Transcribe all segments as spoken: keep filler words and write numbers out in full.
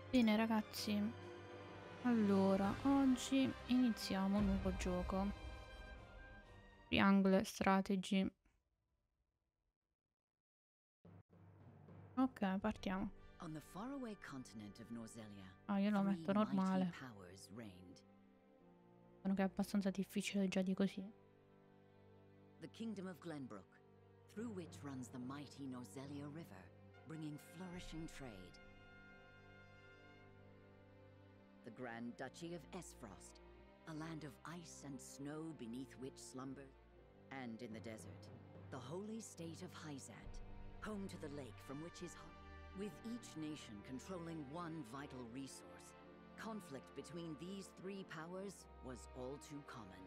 Bene ragazzi, allora oggi iniziamo un nuovo gioco. Triangle Strategy. Ok, partiamo. On the faraway continent of Norzelia, Ah, io lo three metto mighty normale. powers reigned. Sono che è abbastanza difficile già di così. The kingdom of Glenbrook, through which runs the mighty Norzelia River, bringing flourishing trade. The Grand Duchy of Esfrost, a land of ice and snow beneath which slumber. And in the desert, the holy state of Hyzant, home to the lake from which his heart. With each nation controlling one vital resource, conflict between these three powers was all too common.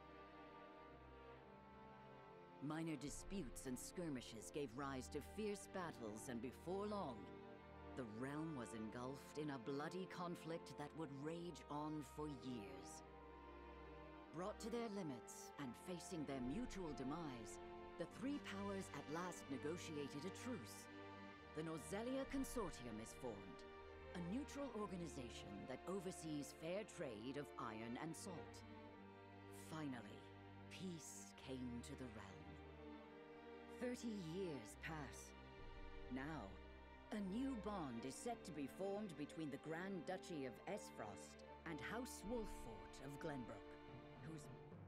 Minor disputes and skirmishes gave rise to fierce battles, and before long, the realm was engulfed in a bloody conflict that would rage on for years. Brought to their limits and facing their mutual demise, the three powers at last negotiated a truce. The Norzelia Consortium is formed, a neutral organization that oversees fair trade of iron and salt. Finally, peace came to the realm. Thirty years pass. Now, a new bond is set to be formed between the Grand Duchy of Esfrost and House Wolffort of Glenbrook, whose...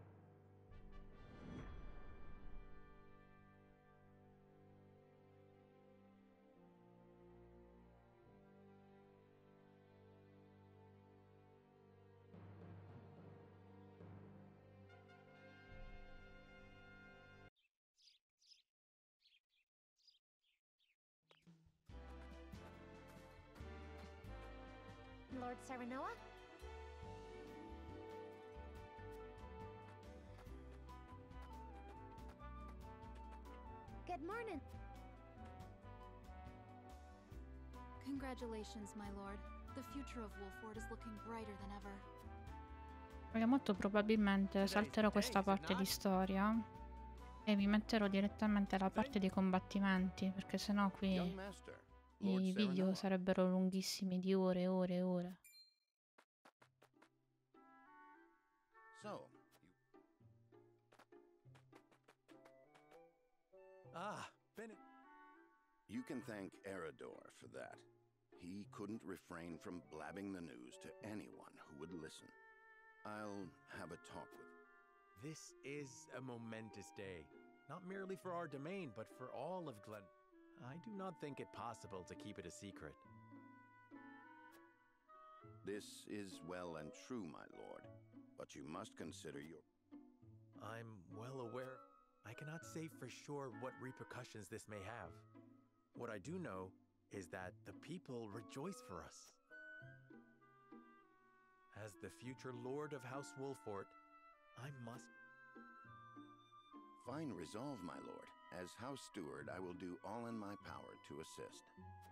Lord Serenoa? Good morning. Congratulations, my lord. The future of Wolffort is looking brighter than ever. Perché molto probabilmente salterò questa parte di storia e mi metterò direttamente alla parte dei combattimenti, perché sennò qui i video sarebbero lunghissimi di ore e ore e ore. So, ah, Bennett. You can thank Eredor for that. He couldn't refrain from blabbing the news to anyone who would listen. I'll have a talk with him. This is a momentous day, not merely for our domain, but for all of Glen. I do not think it possible to keep it a secret. This is well and true, my lord, but you must consider your... I'm well aware. I cannot say for sure what repercussions this may have. What I do know is that the people rejoice for us. As the future Lord of House Wolffort, I must... Fine resolve, my lord. As House Steward, I will do all in my power to assist.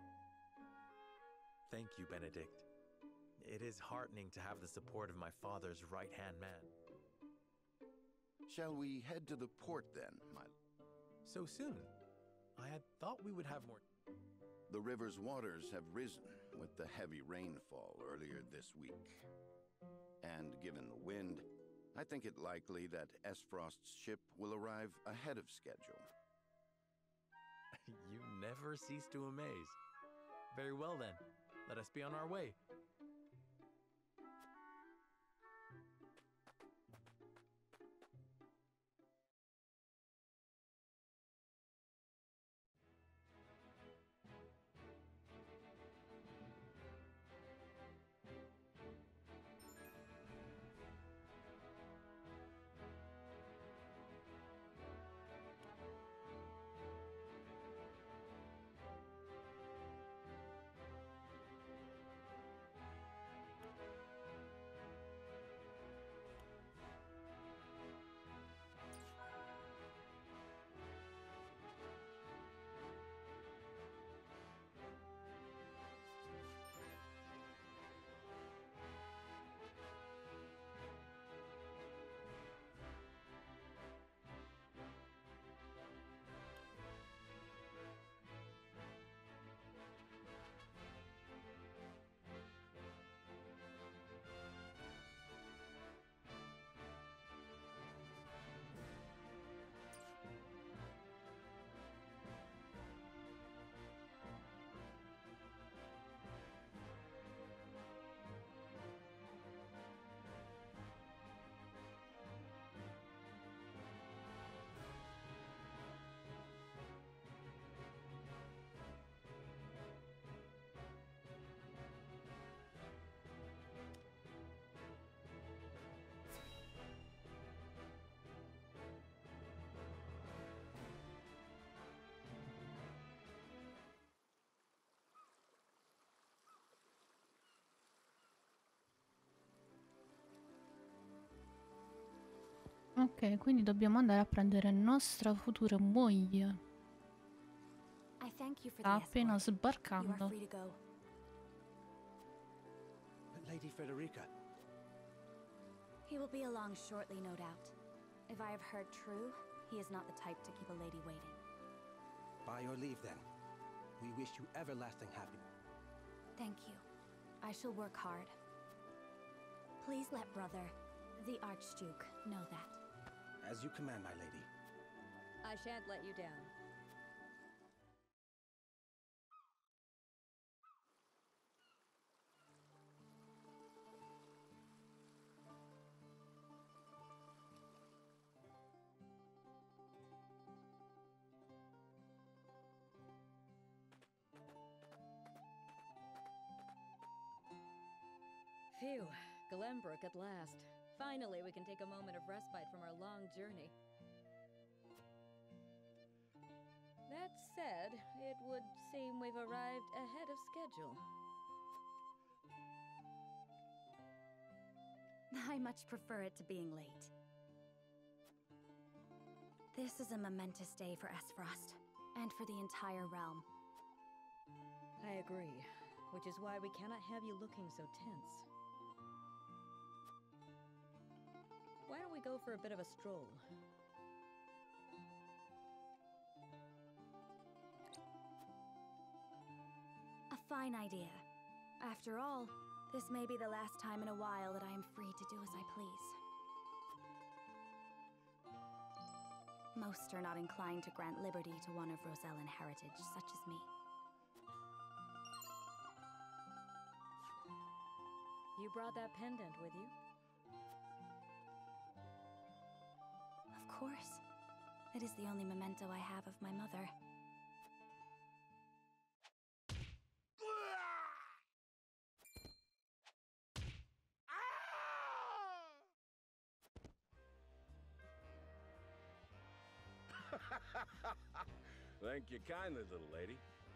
Thank you, Benedict. It is heartening to have the support of my father's right-hand man. Shall we head to the port then, my... So soon? I had thought we would have more... The river's waters have risen with the heavy rainfall earlier this week. And given the wind, I think it likely that Esfrost's ship will arrive ahead of schedule. You never cease to amaze. Very well then, let us be on our way. Ok, quindi dobbiamo andare a prendere nostra futura moglie. I thank you for Sta the appena escort. You are sbarcando. free to go. Lady Frederica. He will be along shortly, no doubt. If I have heard true, he is not the type to keep a lady waiting. By your leave, then. We wish you everlasting happiness. Thank you. I shall work hard. Please let brother, the Archduke, know that. As you command, my lady. I shan't let you down. Phew, Glenbrook at last. Finally, we can take a moment of respite from our long journey. That said, it would seem we've arrived ahead of schedule. I much prefer it to being late. This is a momentous day for Aesfrost, and for the entire realm. I agree, which is why we cannot have you looking so tense. Why don't we go for a bit of a stroll? A fine idea. After all, this may be the last time in a while that I am free to do as I please. Most are not inclined to grant liberty to one of Rosellan heritage, such as me. You brought that pendant with you? Of course. It is the only memento I have of my mother. Thank you kindly, little lady.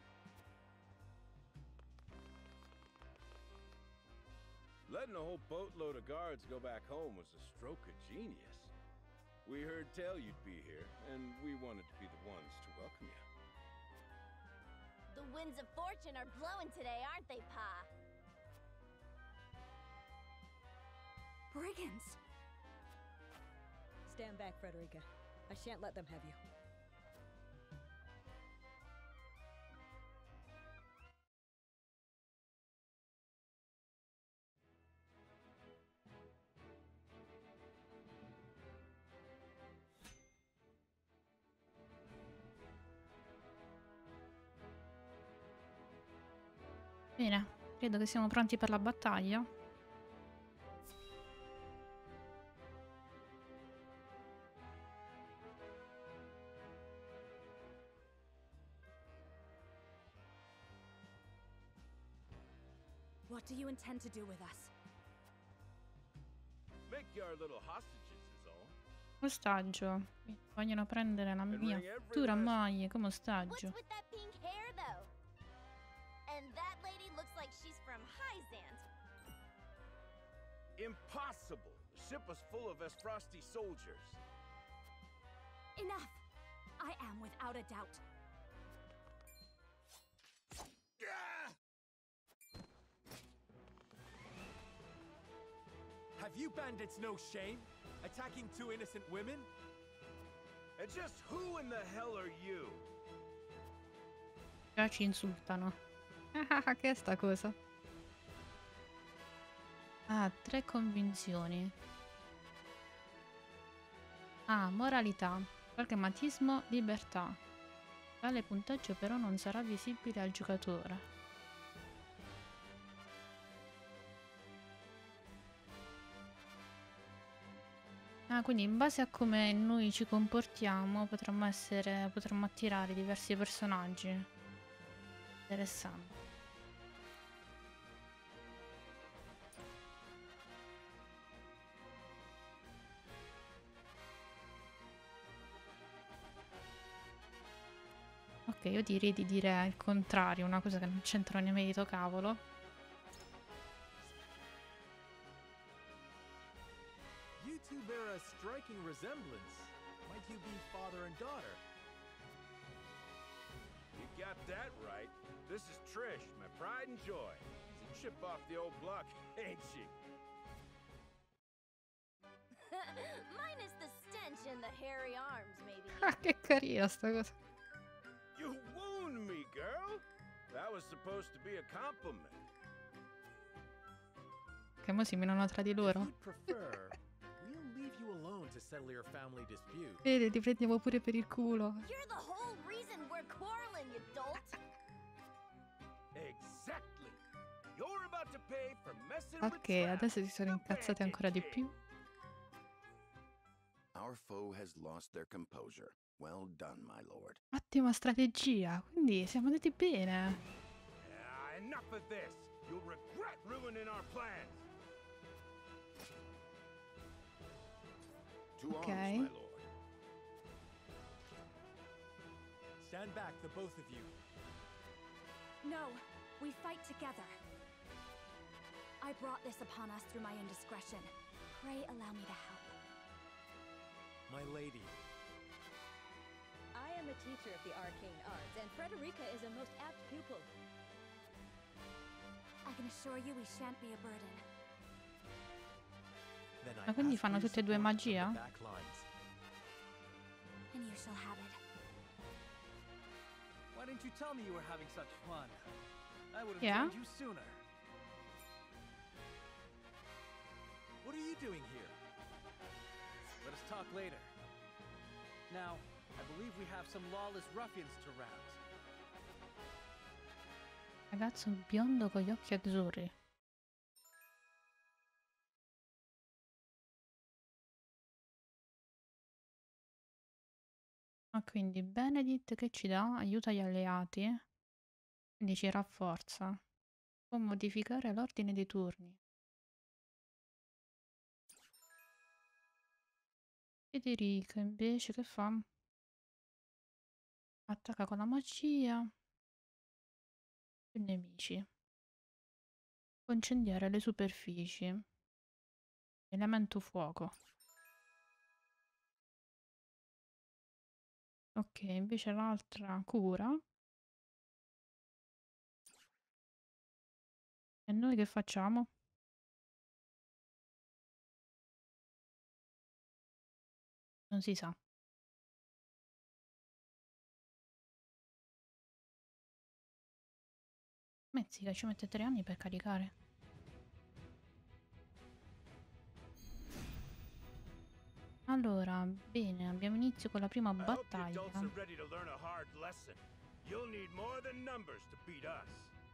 Letting a whole boatload of guards go back home was a stroke of genius. We heard tell you'd be here, and we wanted to be the ones to welcome you. The winds of fortune are blowing today, aren't they, Pa? Brigands! Stand back, Frederica. I shan't let them have you. Bene, credo che siamo pronti per la battaglia. What do you intend to do with us? Make you our little hostages is all. Ostaggio. Vogliono prendere la And mia ring every futura last- moglie come What's ostaggio. with that pink hair, though? And that lady looks like she's from Hyzant. Impossible! The ship was full of Esfrosti soldiers. Enough! I am without a doubt. Have you bandits no shame? Attacking two innocent women? And just who in the hell are you? Già ci insultano. Ah, che è sta cosa? Ah, tre convinzioni. Ah, moralità, pragmatismo, libertà. Tale punteggio però non sarà visibile al giocatore. Ah, quindi in base a come noi ci comportiamo potremmo essere, potremmo attirare diversi personaggi. Interessante. Ok, io direi di dire il contrario, una cosa che non c'entra né merito cavolo. You two bear a striking resemblance. Might you be father and daughter? You got that right. This is Trish, my pride and joy. She's a chip off the old block, ain't she? Minus the stench and the hairy arms, maybe. Ah, che carina sta cosa. You wound me, girl. That was supposed to be a compliment. Che mo si menano tra di loro. If you'd prefer, we'll leave you alone to settle your family dispute. Vedi, ti prendiamo pure per il culo. You're the whole reason we're quarreling, you dolt. Exactly. You're about to pay for messing with Ok, Trav, adesso si sono the incazzati bandit ancora di kid. più. Our foe has lost their composure. Well done, my lord. Ottima strategia, quindi siamo andati bene. Ah, enough of this. You'll regret ruining our plans. To Ok. arms, my lord. Stand back, the both of you. No, we fight together. I brought this upon us through my indiscretion. Pray allow me to help. My lady. I am a teacher of the arcane arts, and Frederica is a most apt pupil. I can assure you we shan't be a burden. Then I Ma quindi ask fanno for your tutte e due support from magia? the back lines. And you shall have it. Why didn't you tell me you were having such fun? I would have Yeah? joined you sooner. What are you doing here? Let us talk later. Now, I believe we have some lawless ruffians to rout. Ragazzo biondo con gli occhi azzurri. Ah, quindi Benedict che ci dà? Aiuta gli alleati. Quindi ci rafforza. Può modificare l'ordine dei turni. Federica invece che fa? Attacca con la magia. I nemici. Può incendiare le superfici. Elemento fuoco. Ok, invece l'altra cura. E noi che facciamo? Non si sa. Mezzica, ci mette tre anni per caricare. Allora, bene, abbiamo inizio con la prima I hope the battaglia. adults are ready to learn a hard lesson. You'll need more than numbers to beat us.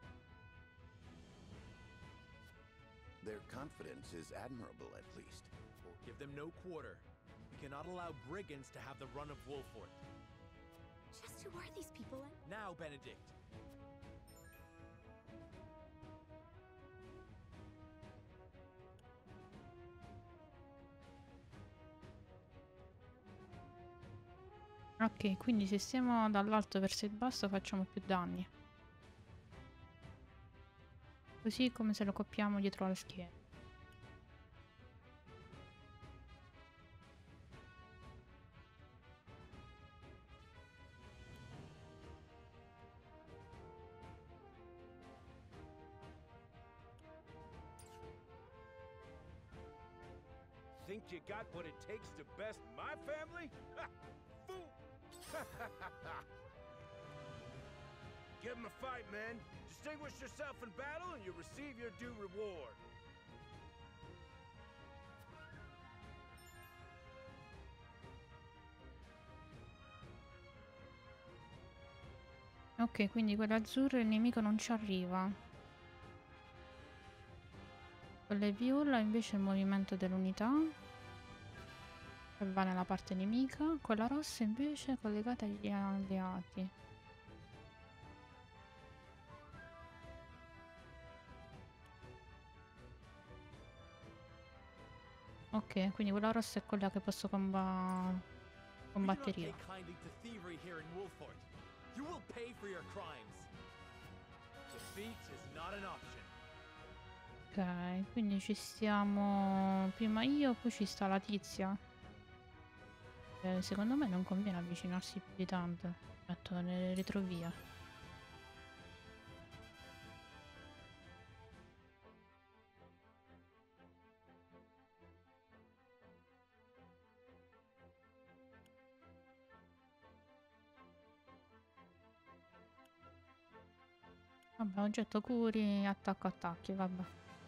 Their confidence is admirable, at least. Give them no quarter. We cannot allow brigands to have the run of Wolfort. Just who are these people? And Now, Benedict. Ok, quindi se stiamo dall'alto verso il basso facciamo più danni. Così come se lo coppiamo dietro la schiena. Think you got what it takes to best my family? Ha! Fool! Give him a fight, man. Distinguish yourself in battle and you receive your due reward. Ok, quindi quello azzurro il nemico non ci arriva. Quella viola invece il movimento dell'unità. Che va nella parte nemica. Quella rossa invece è collegata agli alleati. Ok, quindi quella rossa è quella che posso comba- We do not combattere io. take kindly to thievery here in Wolfort. You will pay for your crimes. Defeat is not an option. Ok, quindi ci stiamo prima io, poi ci sta la tizia. Eh, secondo me non conviene avvicinarsi più di tanto. Metto nelle retrovie. Vabbè, oggetto curi, attacco attacchi, vabbè.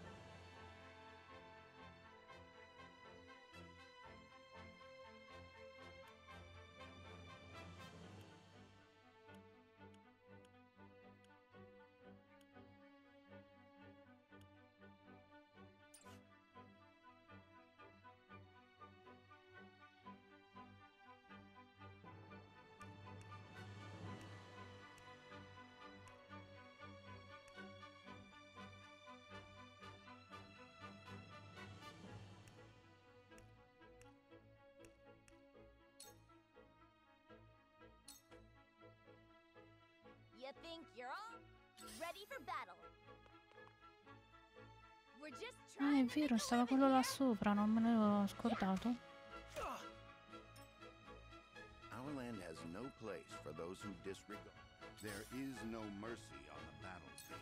You think you're all ready for battle? We're just Ah, è trying to vero, make a stava living quello là here. sopra, non me ne l'avevo scordato. Our land has no place for those who disregard. There is no mercy on the battlefield.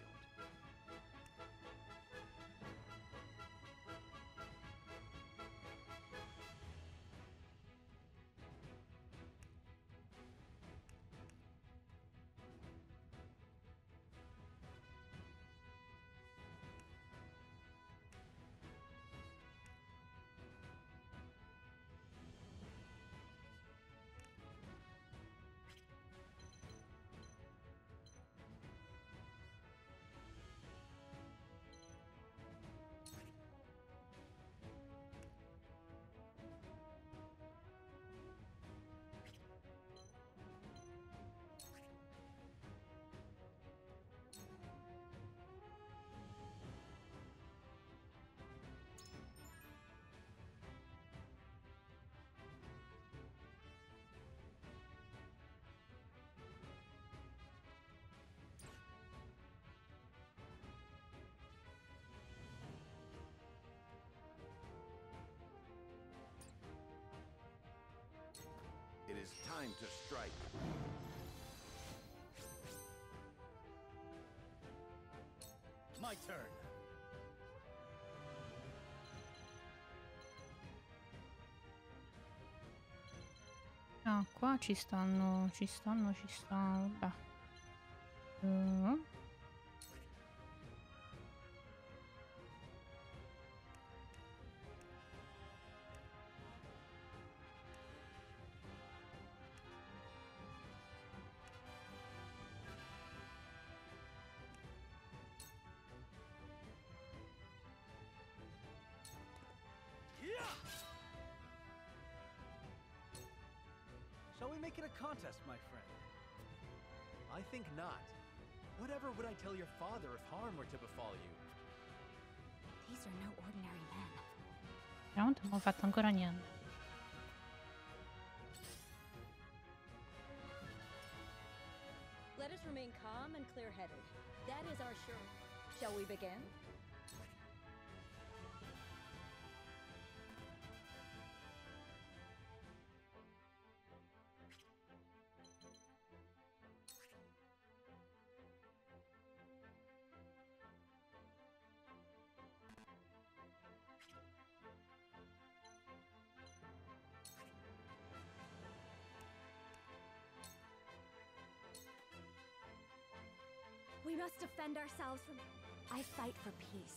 It is time to strike. My turn. Ah, qua ci stanno, ci stanno, ci stanno, vabbè. Uh. Shall we make it a contest, my friend? I think not. Whatever would I tell your father if harm were to befall you? These are no ordinary men. Non abbiamo fatto ancora niente. Let us remain calm and clear-headed. That is our sure. Shall we begin? We must defend ourselves from... I fight for peace.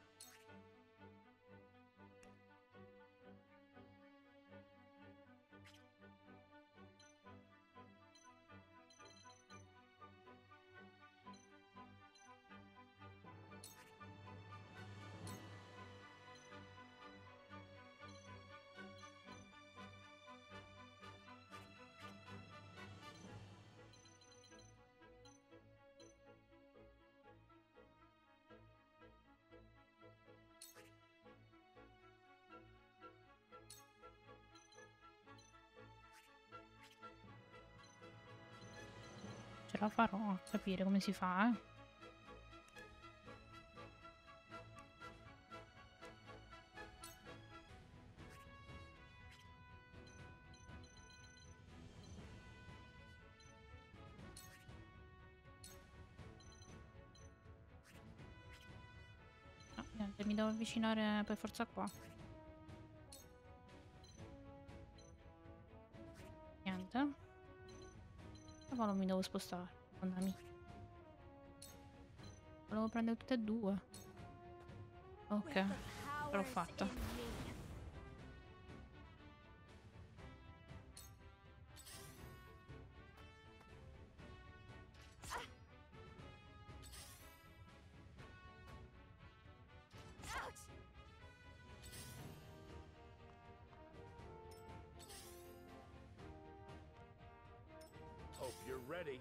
Ce la farò a capire come si fa, eh. Niente, mi devo avvicinare per forza qua. Niente. Cavolo, mi devo spostare. Madonna mia. Volevo prendere tutte e due. Ok, ce l'ho fatta. Hope you're ready.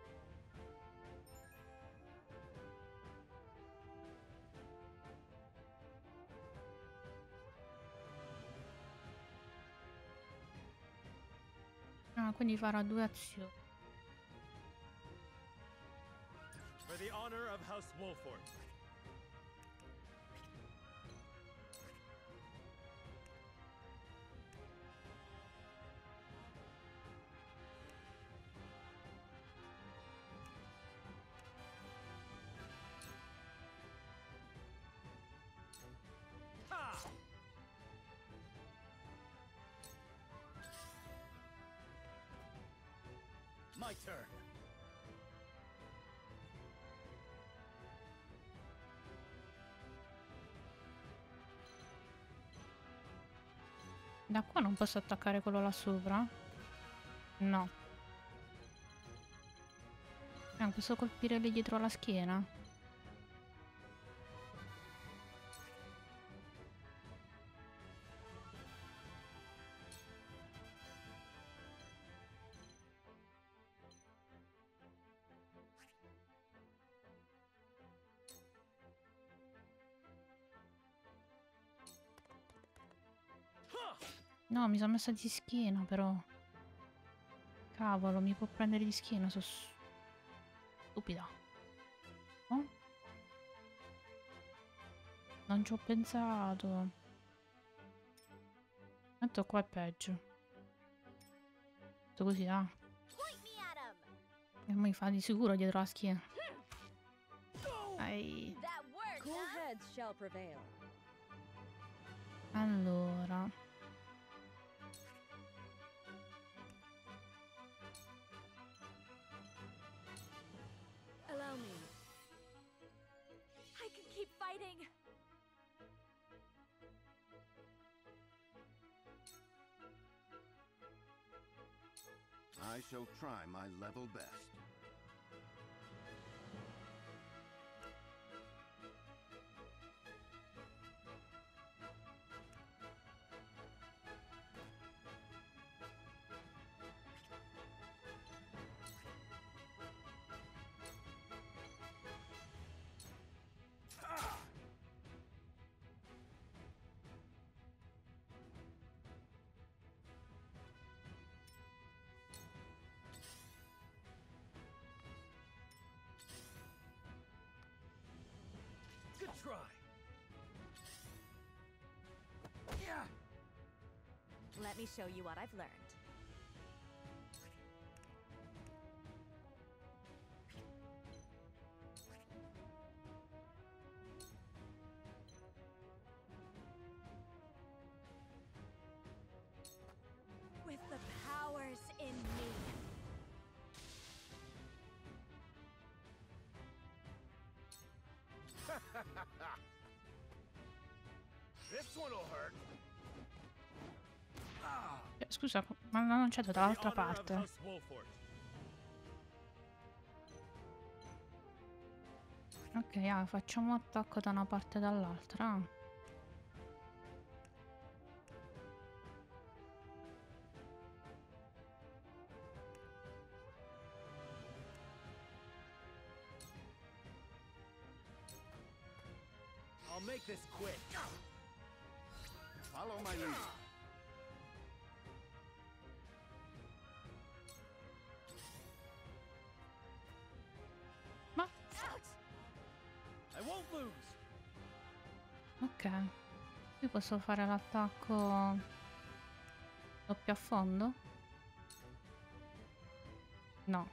Ah, quindi farà due azioni. For the honor of House Wolford. My turn. Da qua non posso attaccare quello là sopra? No. Ah, posso colpire lì dietro la schiena? No, mi sono messa di schiena però. Cavolo, mi può prendere di schiena, sono stupida. Oh? Non ci ho pensato. Tanto qua è peggio. Tutto così, ah. E mi fa di sicuro dietro la schiena. Ai. Cool heads shall prevail. Allora. Allow me. I can keep fighting. I shall try my level best. Good try. Yeah. Let me show you what I've learned. With the powers in me. This one'll hurt. Ah. Eh, scusa, ma non c'è dall'altra parte. Ok, ah, facciamo attacco da una parte e dall'altra. I'll make this quick. Follow my lead. Ma I won't lose. ok. Qui posso fare l'attacco doppio a fondo? No.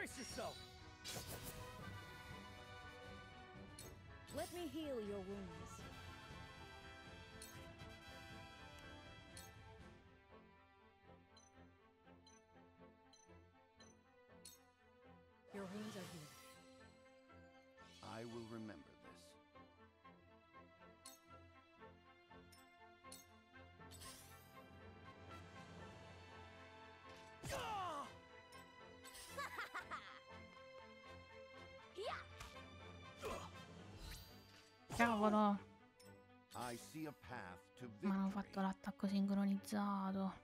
Brace yourself. Let me heal your wounds. Your wounds are healed. I will remember this. Cavolo! I see a path to Ma hanno victory. fatto l'attacco sincronizzato.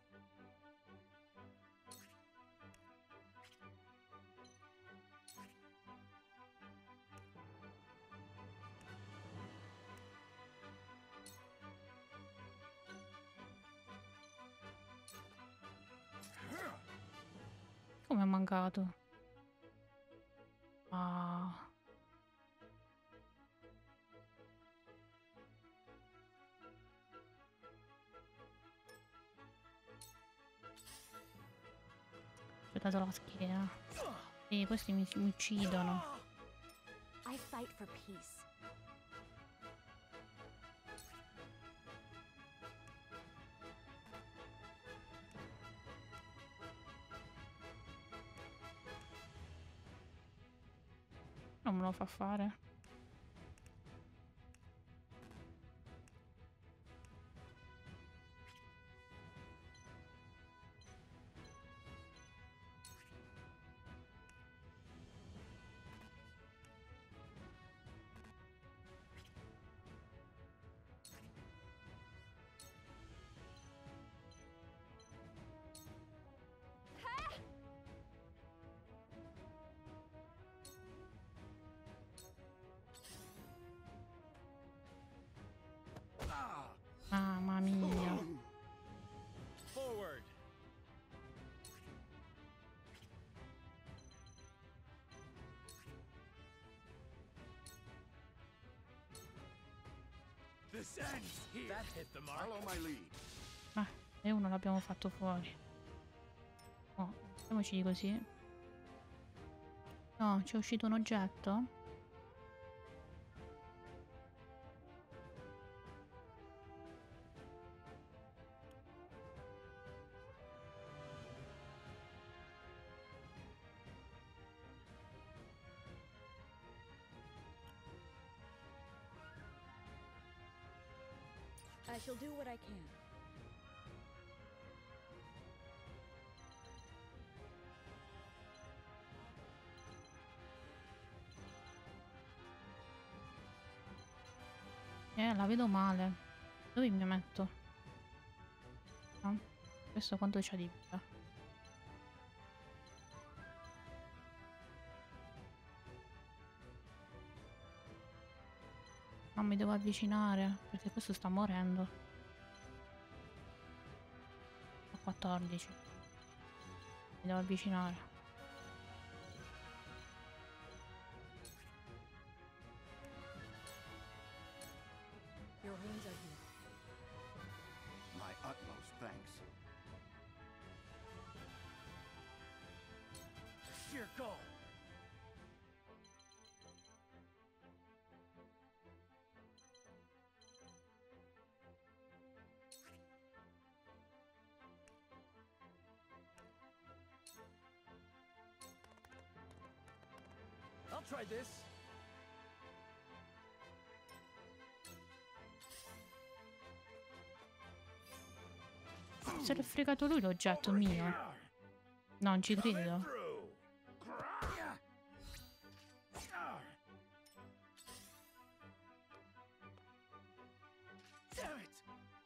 Come è mancato? Ah. Ho dato la schiena. E questi mi, mi uccidono. I fight for peace. Non me lo fa fare. Mamma mia. Forward. This ends here. That hit the mark. Follow my lead. Ah, e uno l'abbiamo fatto fuori. Oh, mettiamoci di così. No, c'è uscito un oggetto? I shall do what I can. Eh, la vedo male. Dove mi metto? No? Questo quanto c'ha di vita? Non mi devo avvicinare perché questo sta morendo. A quattordici. Mi devo avvicinare. Your wounds are healed. My utmost thanks. Sheer goal. I'll try this. Se l'è fregato lui l'oggetto mio. Non ci credo. Damn it!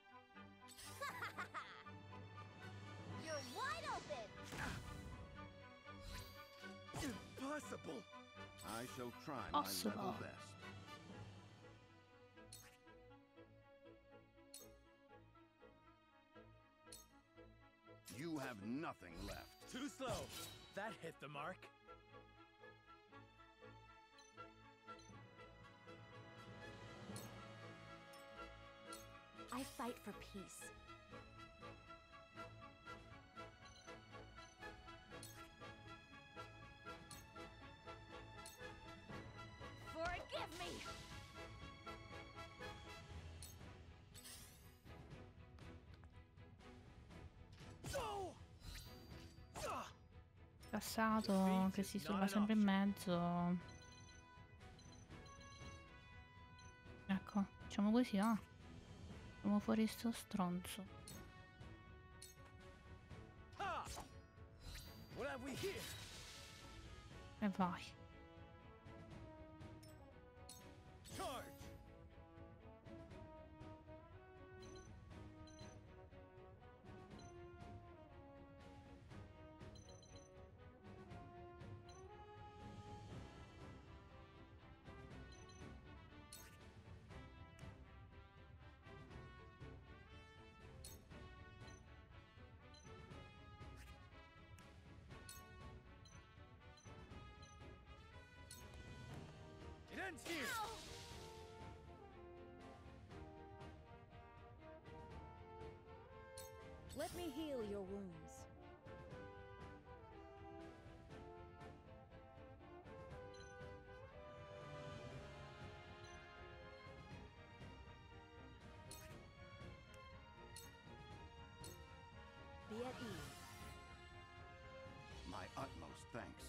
You're wide open! Impossible! I shall try my Possible. level best. You have nothing left. Too slow. That hit the mark. I fight for peace. passato che si trova sempre in mezzo. Ecco, facciamo così, ah. Facciamo fuori sto stronzo. E vai. It ends here. Let me heal your wounds. Be at ease. My utmost thanks.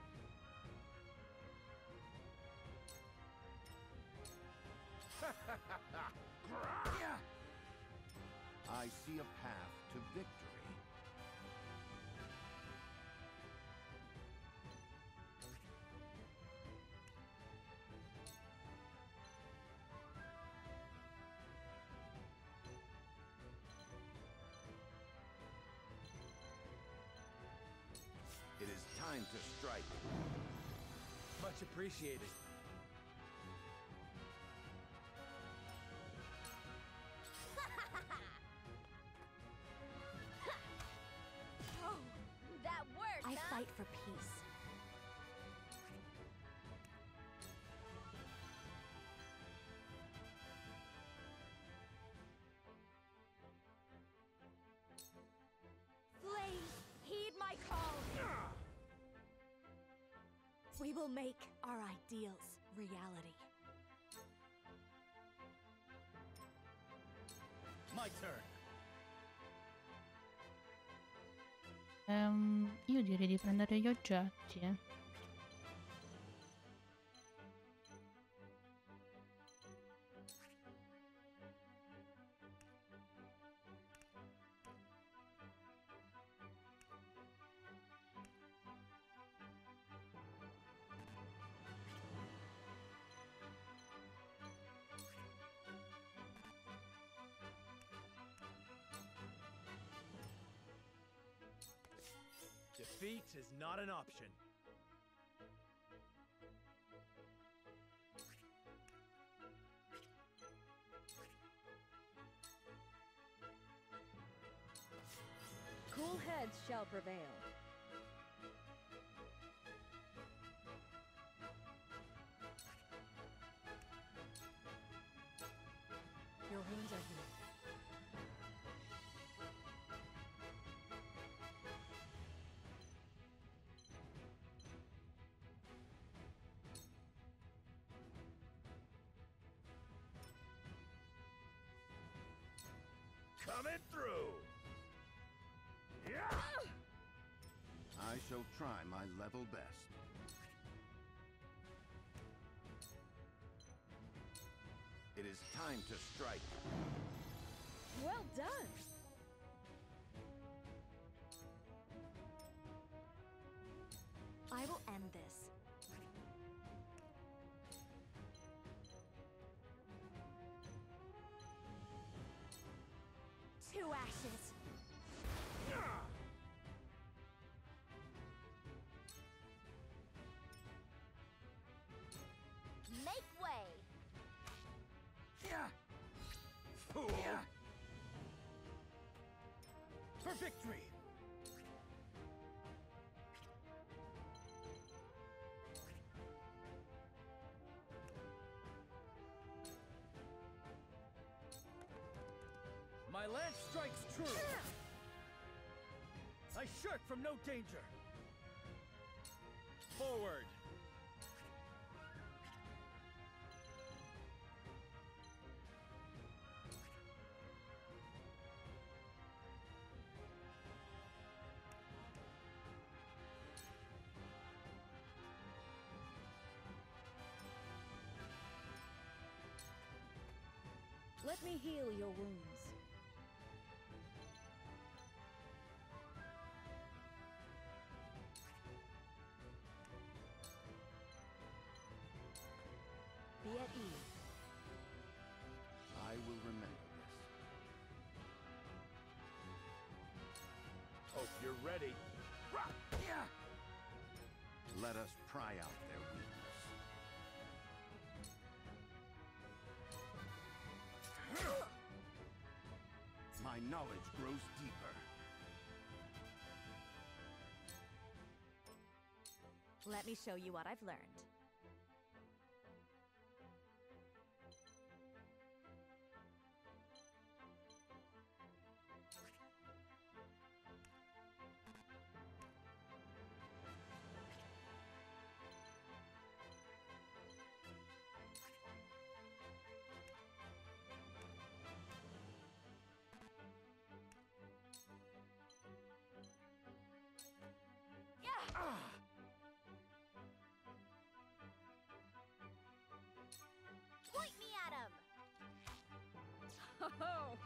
I see a path to victory. It is time to strike. Much appreciated. I fight for peace. Flames, heed my call. We will make our ideals reality. My turn. Ehm, io direi di prendere gli oggetti. Eh. Defeat is not an option. Cool heads shall prevail. Your wounds are healed. Coming through! Yeah! I shall try my level best. It is time to strike. Well done! I will end this. To ashes. Make way. Fool! For victory! My lance strikes true! I shirk from no danger! Forward! Let me heal your wounds. Be at ease. I will remember this. Hope you're ready. Let us pry out their weakness. My knowledge grows deeper. Let me show you what I've learned. Point me at him! Oh!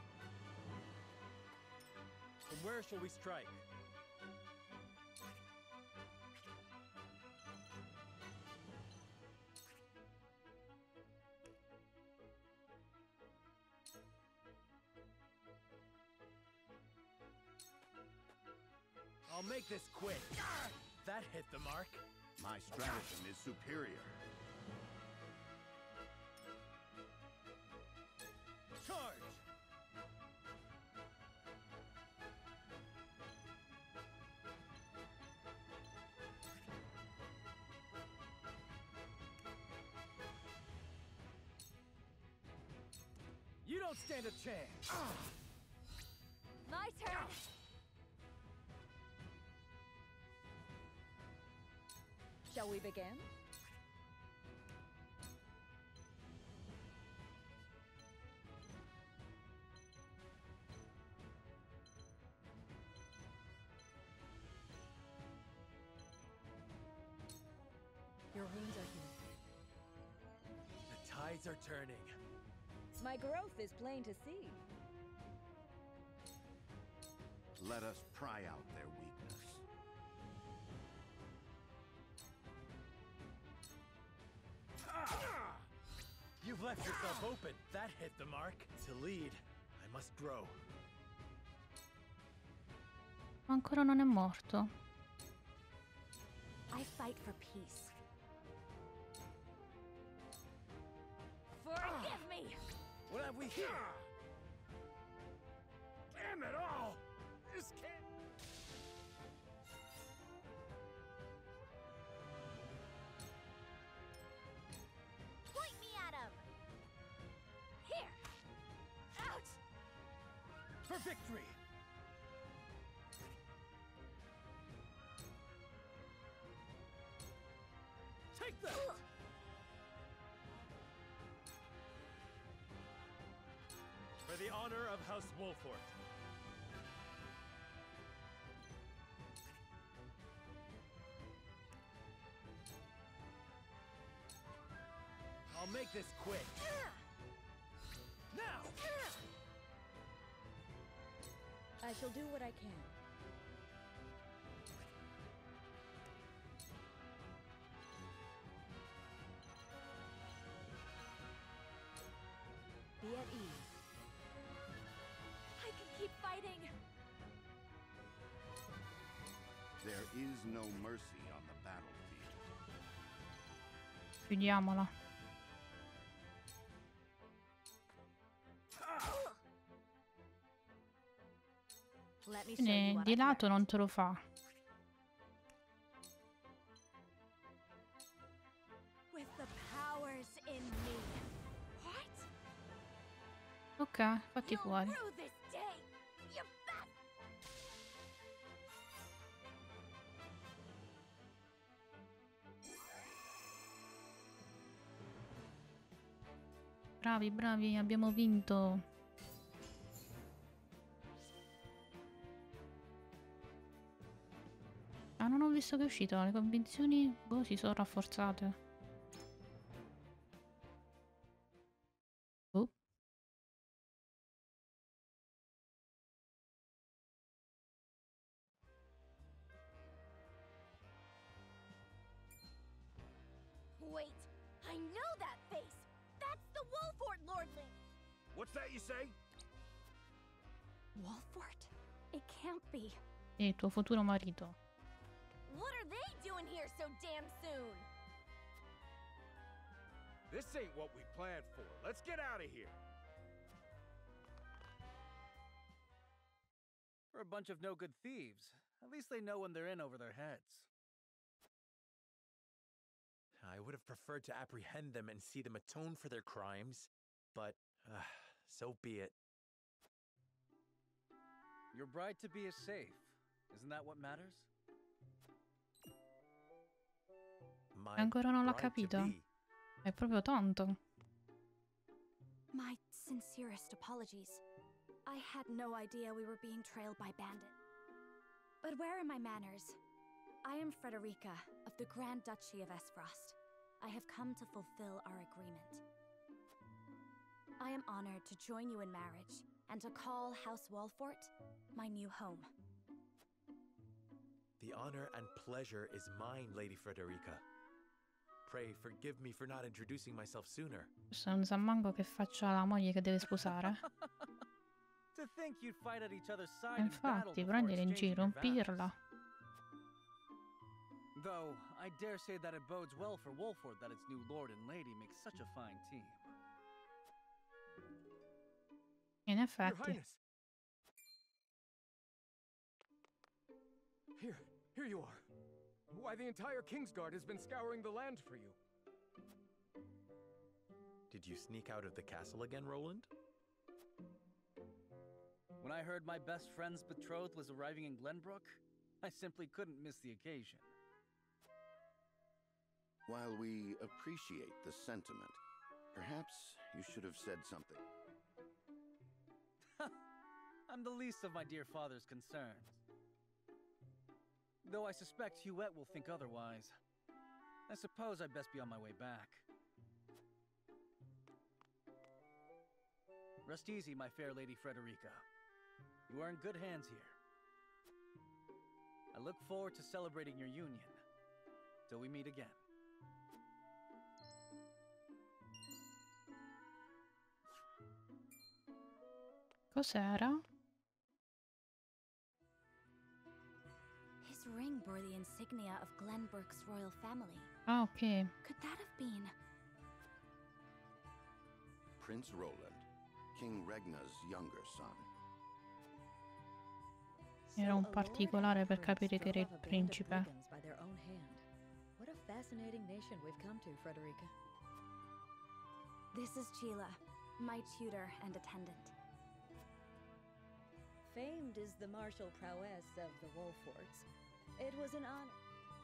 And where shall we strike? I'll make this quick. That hit the mark. My stratagem is superior. Charge! You don't stand a chance. My turn! Shall we begin? Your wounds are healed. The tides are turning. My growth is plain to see. Let us pry out their weakness. You've left yourself open. That hit the mark. To lead, I must grow. Ancora non è morto. I fight for peace. Forgive me! What have we here? Damn it all! This can't... Point me at him! Here! Out! For victory! Take that! For the honor of House Wolfort. I'll make this quick. Now! I shall do what I can. Be at ease. I can keep fighting! There is no mercy on the battlefield. Chiudiamola. Let me show you Quindi what di I've lato learned. non te lo fa. With the powers in me. What? Ok, fatti You'll fuori. rue this day, you bastard! Bravi, bravi, abbiamo vinto. Ah, non ho visto che è uscito. Le convinzioni, boh, si sono rafforzate. What's that you say? Wolfort? It can't be. E il tuo futuro marito. What are they doing here so damn soon? This ain't what we planned for. Let's get out of here. We're a bunch of no-good thieves. At least they know when they're in over their heads. I would have preferred to apprehend them and see them atone for their crimes, but uh, so be it. Your bride-to-be is safe. Isn't that what matters? My Ancora non l'ho bride-to-be. capito. È proprio tonto. My sincerest apologies. I had no idea we were being trailed by bandits. But where are my manners? I am Frederica of the Grand Duchy of Esfrost. I have come to fulfill our agreement. I am honored to join you in marriage and to call House Wolfort my new home. The honor and pleasure is mine, Lady Frederica. Pray forgive me for not introducing myself sooner. Questo non sa manco che faccia la moglie che deve sposare. To think you'd fight at each other's side E in battle infatti, before prendere in exchanging giro un your vows. pirla. Though, I dare say that it bodes well for Wolford that its new lord and lady make such a fine team. In Your effetti. Highness! Here, here you are. Why, the entire Kingsguard has been scouring the land for you. Did you sneak out of the castle again, Roland? When I heard my best friend's betrothed was arriving in Glenbrook, I simply couldn't miss the occasion. While we appreciate the sentiment, perhaps you should have said something. I'm the least of my dear father's concerns. Though I suspect Huette will think otherwise. I suppose I'd best be on my way back. Rest easy, my fair Lady Frederica. You are in good hands here. I look forward to celebrating your union. Till we meet again. Cos'era? His ring bore the insignia of Glenbrook's royal family. Ah, ok. Could that have been... Prince Roland, King Regna's younger son. Era un particolare per capire che era il principe. By their own hand. What a fascinating nation we've come to, Frederica. This is Sheila, my tutor and attendant. Famed is the martial prowess of the Wolforts. It was an honor.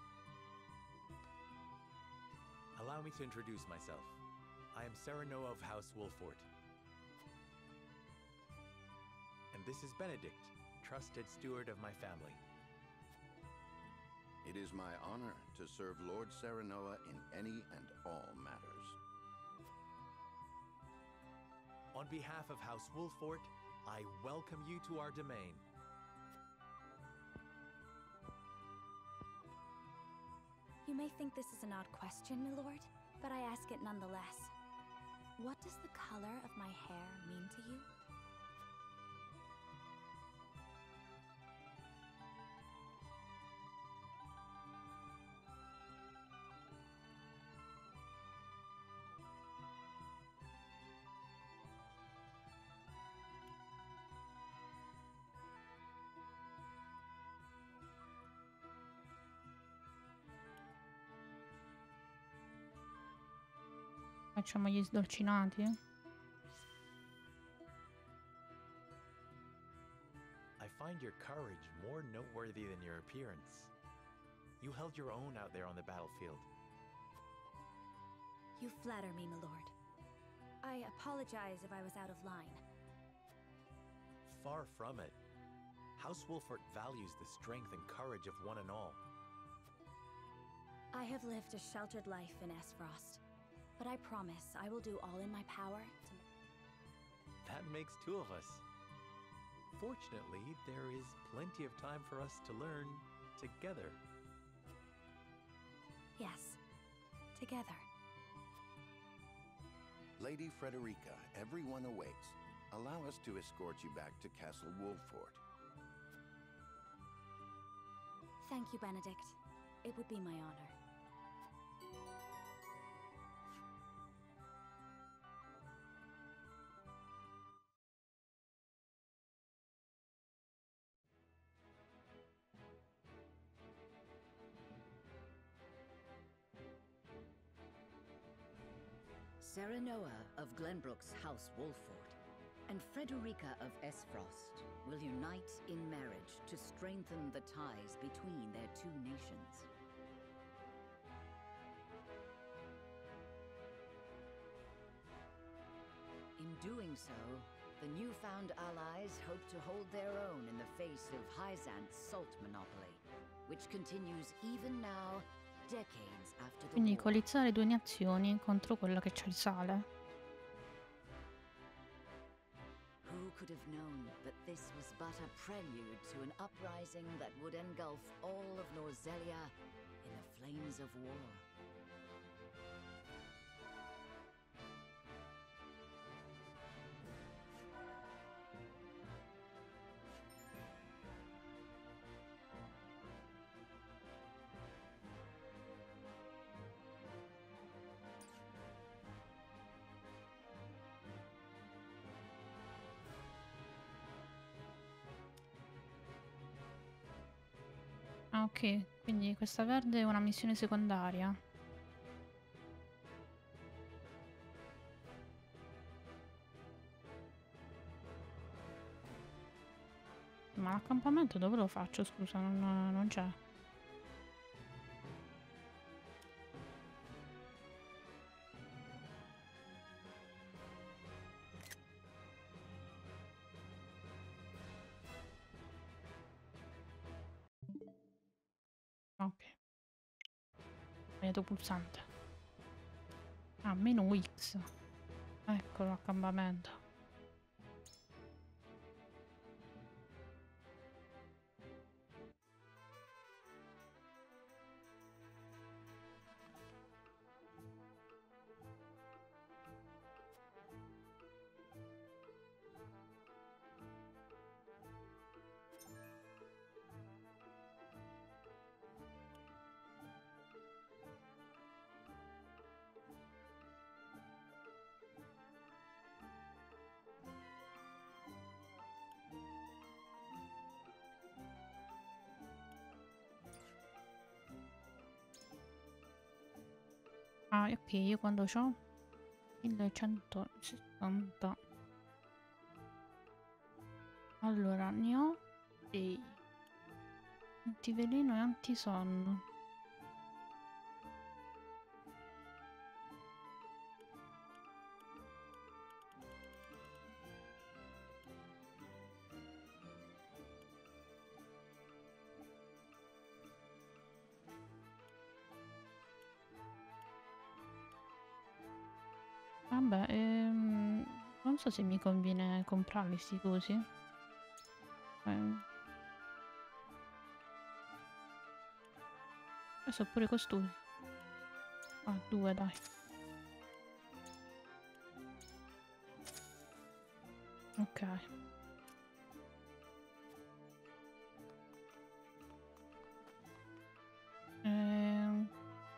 Allow me to introduce myself. I am Serenoa of House Wolfort. And this is Benedict, trusted steward of my family. It is my honor to serve Lord Serenoa in any and all matters. On behalf of House Wolfort, I welcome you to our domain. You may think this is an odd question, my lord, but I ask it nonetheless. What does the color of my hair mean to you? Facciamo gli sdolcinati. I find your courage more noteworthy than your appearance. You held your own out there on the battlefield. You flatter me, my lord. I apologize if I was out of line. Far from it. House Wolfort values the strength and courage of one and all. I have lived a sheltered life in Esfrost, but I promise I will do all in my power to... That makes two of us. Fortunately, there is plenty of time for us to learn together. Yes, together. Lady Frederica, everyone awaits. allow us to escort you back to Castle Wolffort. Thank you, Benedict. It would be my honor. Serenoa of Glenbrook's House Wolffort and Frederica of Esfrost will unite in marriage to strengthen the ties between their two nations. In doing so, the newfound allies hope to hold their own in the face of Hyzant's salt monopoly, which continues even now, decades after the Quindi war. coalizzare due nazioni contro quella che c'ha il sale. Who could have known that this was but a prelude to an uprising that would engulf all of Norzelia in the flames of war? Ah, ok, quindi questa verde è una missione secondaria. Ma l'accampamento dove lo faccio? Scusa, non, non c'è. Ok. Vedo pulsante. Ah, meno X. Ecco l'accampamento. Ah, ok, io quando c'ho millecentosessanta. Allora, ne ho dei antiveleno e antisonno. Vabbè, ehm, non so se mi conviene comprarli sti cosi. Eh. Adesso pure costosi. Ah, due dai. Ok. Ehm...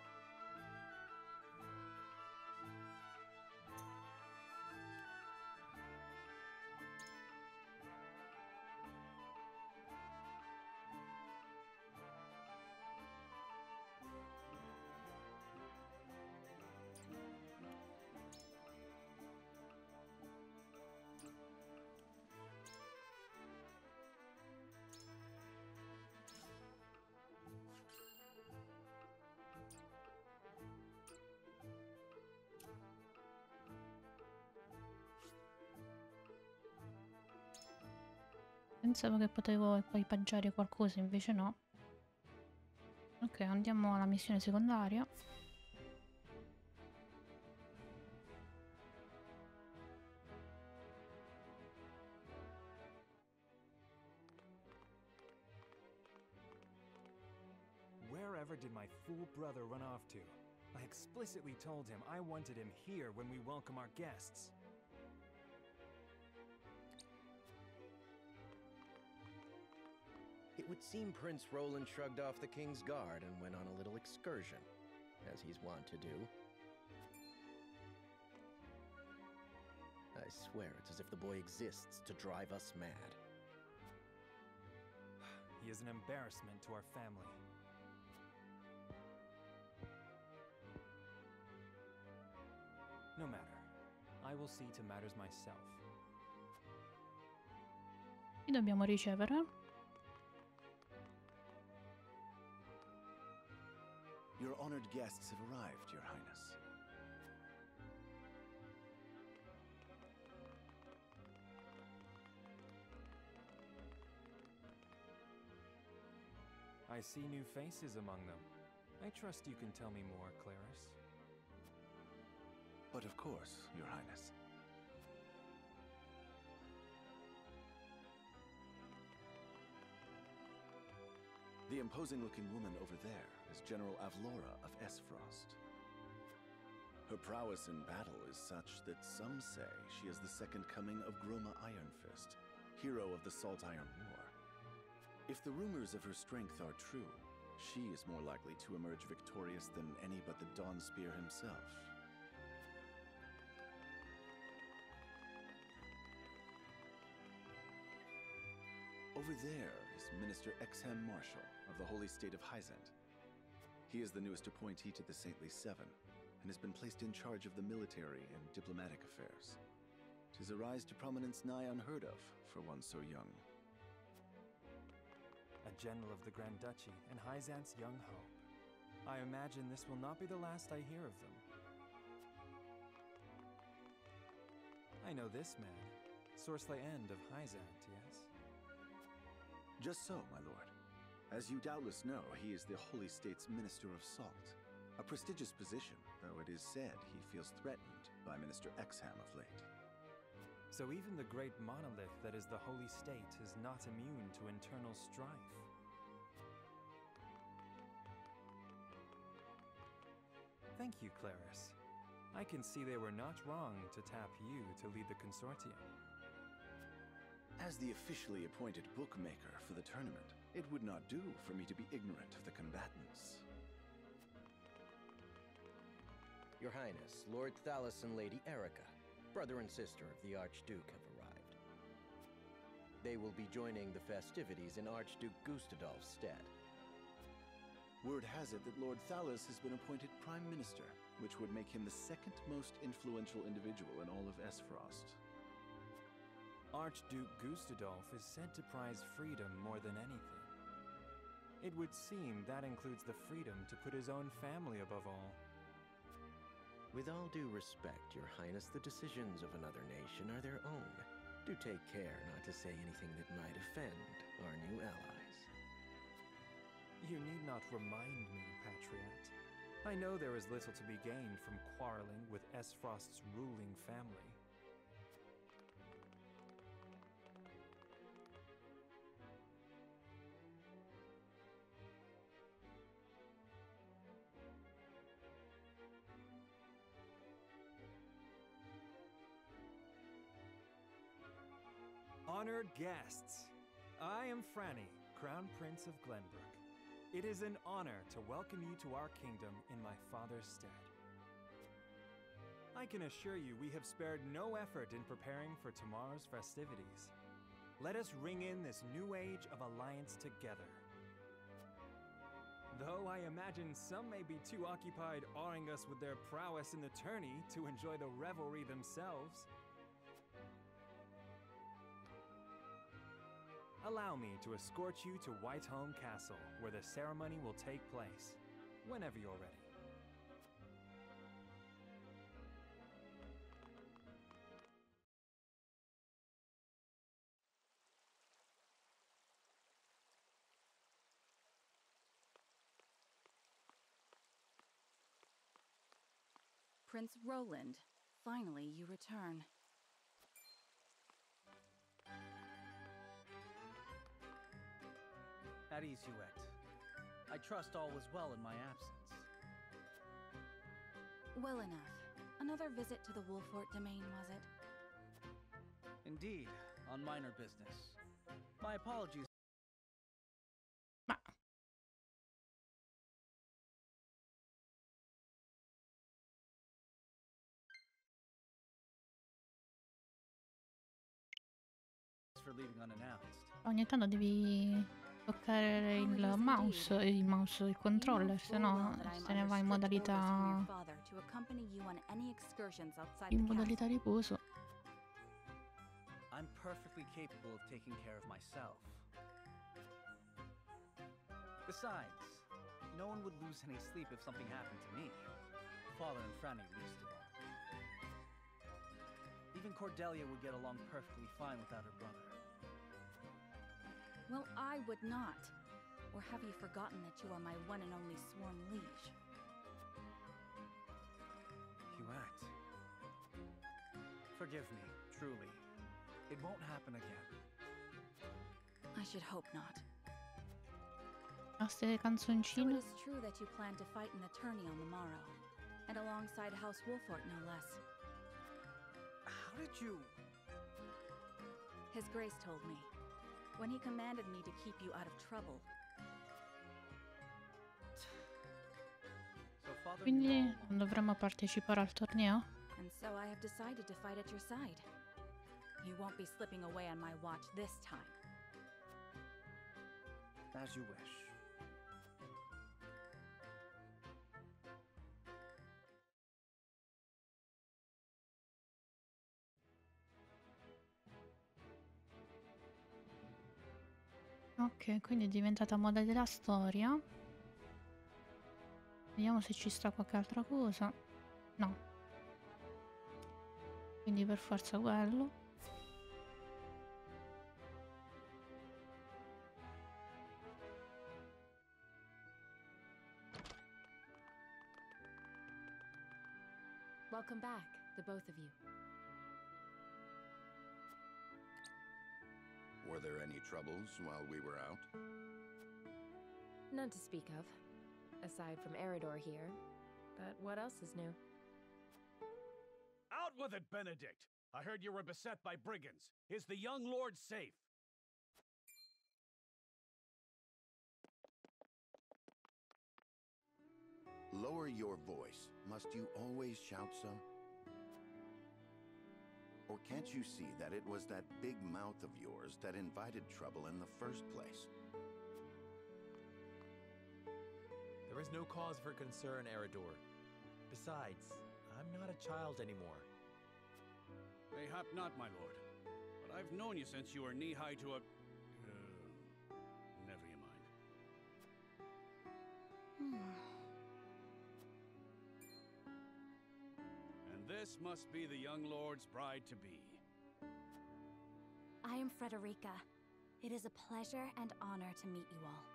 Pensavo che potevo equipaggiare qualcosa, invece no. Ok, andiamo alla missione secondaria. Wherever did my fool brother run off to? I explicitly told him I wanted him here when we welcome our guests. It would seem Prince Roland shrugged off the King's Guard and went on a little excursion, as he's wont to do. I swear it's as if the boy exists to drive us mad. He is an embarrassment to our family. No matter. I will see to matters myself. Chi dobbiamo ricevere? Your honored guests have arrived, Your Highness. I see new faces among them. I trust you can tell me more, Claris. But of course, Your Highness. The imposing-looking woman over there is General Avlora of Esfrost. Her prowess in battle is such that some say she is the second coming of Groma Ironfist, hero of the Salt Iron War. If the rumors of her strength are true, she is more likely to emerge victorious than any but the Dawnspear himself. Over there is Minister Exham Marshall of the Holy State of Hyzant. He is the newest appointee to the Saintly Seven, and has been placed in charge of the military and diplomatic affairs. 'Tis a rise to prominence nigh unheard of for one so young. A general of the Grand Duchy and Hyzant's young hope. I imagine this will not be the last I hear of them. I know this man, Sorsley End of Hyzant, yes? Just so, my lord. As you doubtless know, he is the Holy State's Minister of Salt. A prestigious position, though it is said he feels threatened by Minister Exham of late. So even the great monolith that is the Holy State is not immune to internal strife. Thank you, Claris. I can see they were not wrong to tap you to lead the consortium. As the officially appointed bookmaker for the tournament, it would not do for me to be ignorant of the combatants. Your Highness, Lord Thalos and Lady Erica, brother and sister of the Archduke, have arrived. They will be joining the festivities in Archduke Gustadolf's stead. Word has it that Lord Thalos has been appointed Prime Minister, which would make him the second most influential individual in all of Esfrost. Archduke Gustadolf is said to prize freedom more than anything. It would seem that includes the freedom to put his own family above all. With all due respect, Your Highness, the decisions of another nation are their own. Do take care not to say anything that might offend our new allies. You need not remind me, Patriot. I know there is little to be gained from quarreling with Esfrost's ruling family. Honored guests, I am Franny, Crown Prince of Glenbrook. It is an honor to welcome you to our kingdom in my father's stead. I can assure you we have spared no effort in preparing for tomorrow's festivities. Let us ring in this new age of alliance together. Though I imagine some may be too occupied awing us with their prowess in the tourney to enjoy the revelry themselves. Allow me to escort you to Whiteholm Castle, where the ceremony will take place, whenever you're ready. Prince Roland, finally you return. At ease, Huet. I trust all was well in my absence. Well enough. Another visit to the Wolfort domain, was it? Indeed, on minor business. My apologies leaving unannounced. Ogni tanto devi toccare il mouse, il mouse, il controller, se no se ne va in modalità in modalità riposo. I'm perfectly capable of taking care of myself. Besides, no one would lose any sleep if something happened to me. Father and Franny least of all. Even Cordelia would get along perfectly fine without her brother. Well, I would not. Or have you forgotten that you are my one and only sworn liege? Huette. Forgive me, truly. It won't happen again. I should hope not. Ah, ste So canzoncine. it is true that you plan to fight in the tourney on the morrow, and alongside House Wolfort, no less. How did you... His Grace told me, when he commanded me to keep you out of trouble. So Father Quindi knew all non along. dovremmo partecipare al torneo? And so I have decided to fight at your side. You won't be slipping away on my watch this time. As you wish. Ok, quindi è diventata modalità storia. Vediamo se ci sta qualche altra cosa. No. Quindi per forza quello. Welcome back, the both of you. Were there any troubles while we were out? None to speak of, aside from Eridor here. But what else is new? Out with it, Benedict! I heard you were beset by brigands. Is the young lord safe? Lower your voice. Must you always shout so? Or can't you see that it was that big mouth of yours that invited trouble in the first place? There is no cause for concern, Eridor. Besides, I'm not a child anymore. Mayhap not, my lord. But I've known you since you were knee-high to a... Uh, never you mind. And this must be the young lord's bride-to-be. I am Frederica. It is a pleasure and honor to meet you all.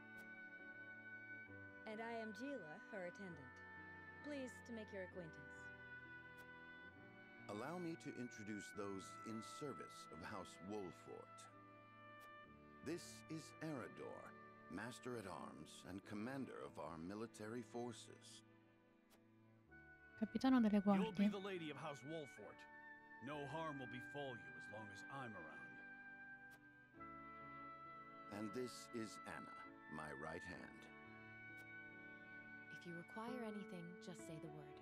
And I am Gila, her attendant. Pleased to make your acquaintance. Allow me to introduce those in service of House Wolfort. This is Eridor, Master-at-Arms and Commander of our military forces. Capitano delle You'll be guardie. the lady of House Wolfort. No harm will befall you as long as I'm around. And this is Anna, my right hand. If you require anything, just say the word.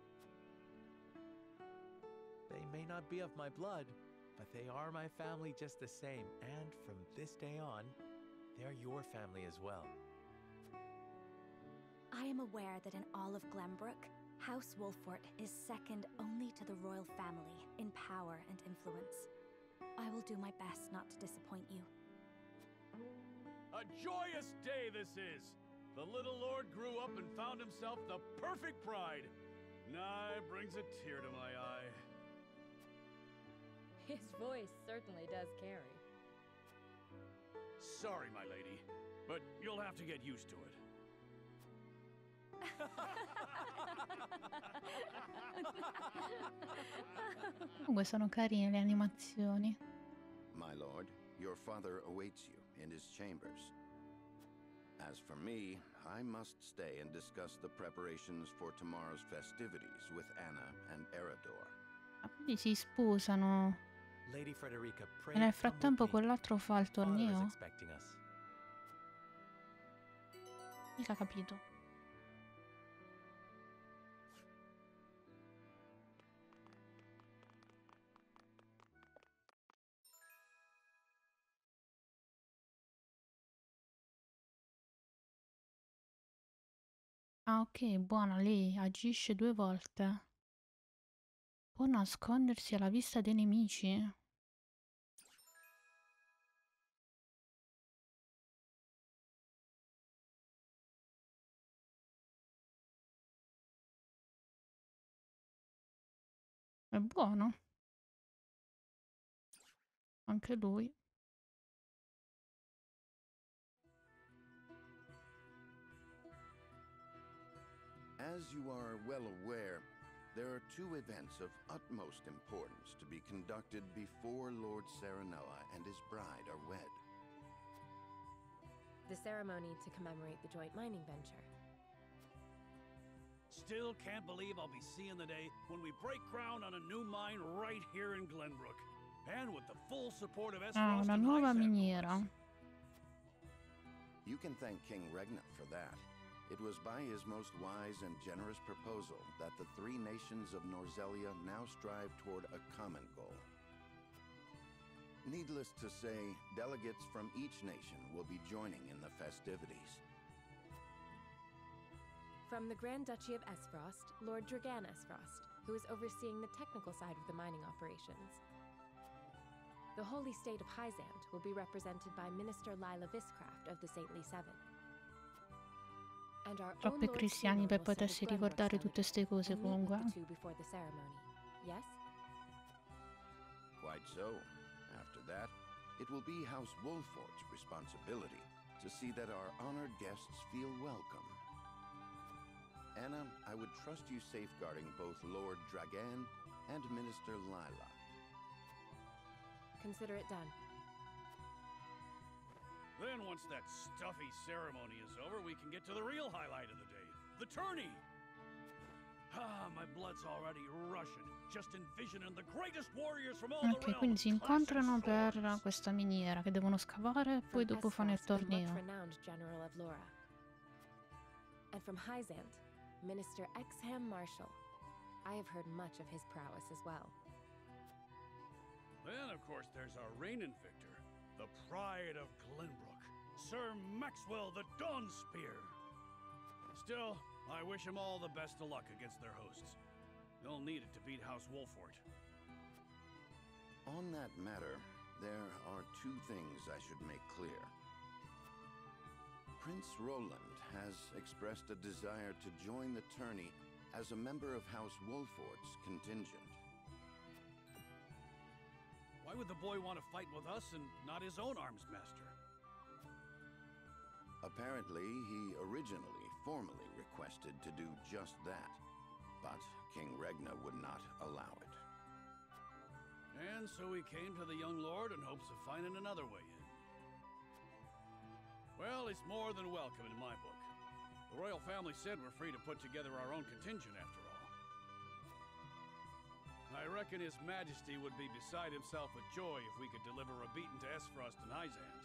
They may not be of my blood, but they are my family just the same. And from this day on, they're your family as well. I am aware that in all of Glenbrook, House Wolfort is second only to the royal family in power and influence. I will do my best not to disappoint you. A joyous day this is! The little lord grew up and found himself the perfect bride. Nigh brings a tear to my eye. His voice certainly does carry. Sorry, my lady, but you'll have to get used to it. Comunque sono carine le animazioni. My lord, your father awaits you in his chambers. As for me, I must stay and discuss the preparations for tomorrow's festivities with Anna and Eridor. Ah, quindi si sposano. Lady Frederica, pray E nel come frattempo with me. quell'altro fa il Father is torneo? expecting us. Mica capito. Ah, ok, buona, lei agisce due volte. Può nascondersi alla vista dei nemici? È buono. Anche lui. As you are well aware, there are two events of utmost importance to be conducted before Lord Serenoa and his bride are wed. The ceremony to commemorate the joint mining venture. Still can't believe I'll be seeing the day when we break ground on a new mine right here in Glenbrook. And with the full support of Ah, Esfrost una and nuova Hyzan. miniera. You can thank King Regna for that. It was by his most wise and generous proposal that the three nations of Norzelia now strive toward a common goal. Needless to say, delegates from each nation will be joining in the festivities. From the Grand Duchy of Esfrost, Lord Dragan Esfrost, who is overseeing the technical side of the mining operations. The Holy State of Hyzant will be represented by Minister Lila Viscraft of the Saintly Seven. And our own Troppi Lord cristiani Simon per will serve as potersi Glenbrook's ricordare tutte delegate ste cose and meet with comunque. the two before the ceremony. Yes? Quite so. After that, it will be House Wolfort's responsibility to see that our honored guests feel welcome. Anna, I would trust you safeguarding both Lord Dragan and Minister Lila. Consider it done. Then once that stuffy ceremony is over, we can get to the real highlight of the day. The tourney! Ah, my blood's already rushing, just envisioning the greatest warriors from all the Ok, realms. quindi si incontrano per questa miniera che devono scavare e poi From dopo fanno il Esfrost, the torneo. much-renowned General of Laura. And from Hyzant, Minister Exham Marshall. I have heard much of his prowess as well. Then, of course, there's our reigning victor, the pride of Glenbrook, Sir Maxwell the Dawnspear. Still, I wish him all the best of luck against their hosts. They'll need it to beat House Wolfort. On that matter, there are two things I should make clear. Prince Roland has expressed a desire to join the tourney as a member of House Wolfort's contingent. Why would the boy want to fight with us and not his own arms master? Apparently, he originally formally requested to do just that, but King Regna would not allow it. And so he came to the young lord in hopes of finding another way in. Well, he's more than welcome in my book. The royal family said we're free to put together our own contingent after all. I reckon His Majesty would be beside himself with joy if we could deliver a beating to Esfrost and Hyzant.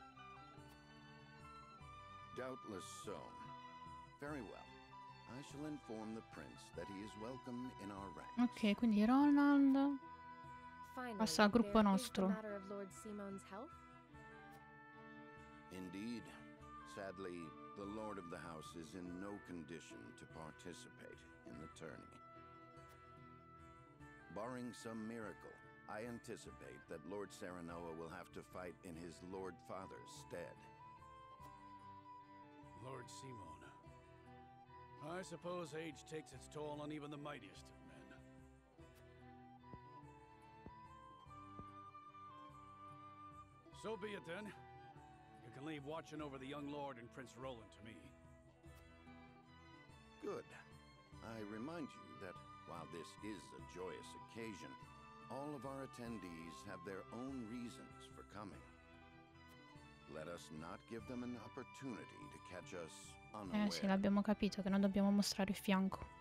Doubtless so. Very well. I shall inform the prince that he is welcome in our ranks. Ok, quindi Ronald Finally, passa al gruppo there is the nostro. matter of Lord Simon's health. Indeed. Sadly, the Lord of the House is in no condition to participate in the tourney. Barring some miracle, I anticipate that Lord Serenoa will have to fight in his Lord Father's stead. Lord Simon. I suppose age takes its toll on even the mightiest of men. So be it then. You can leave watching over the young lord and Prince Roland to me. Good. I remind you that while this is a joyous occasion, all of our attendees have their own reasons for coming. Let us not give them an opportunity to catch us unaware. Eh sì, l'abbiamo capito che non dobbiamo mostrare il fianco.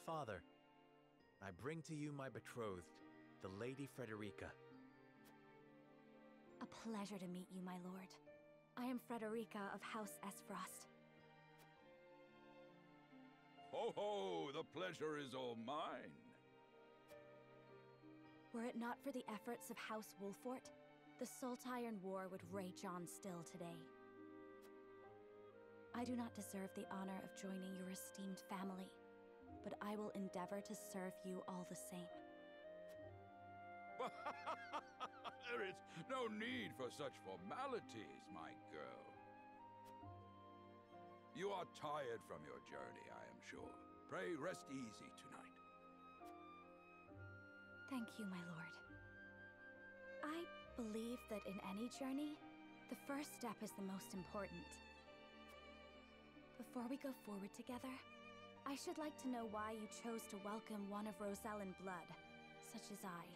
Father, I bring to you my betrothed, the Lady Frederica. A pleasure to meet you, my lord. I am Frederica of House Esfrost. Ho ho! The pleasure is all mine. Were it not for the efforts of House Wolfort, the Saltiron War would rage on still today. I do not deserve the honor of joining your esteemed family, but I will endeavor to serve you all the same. There is no need for such formalities, my girl. You are tired from your journey, I am sure. Pray rest easy tonight. Thank you, my lord. I believe that in any journey, the first step is the most important. Before we go forward together, I should like to know why you chose to welcome one of Rosellan blood, such as I.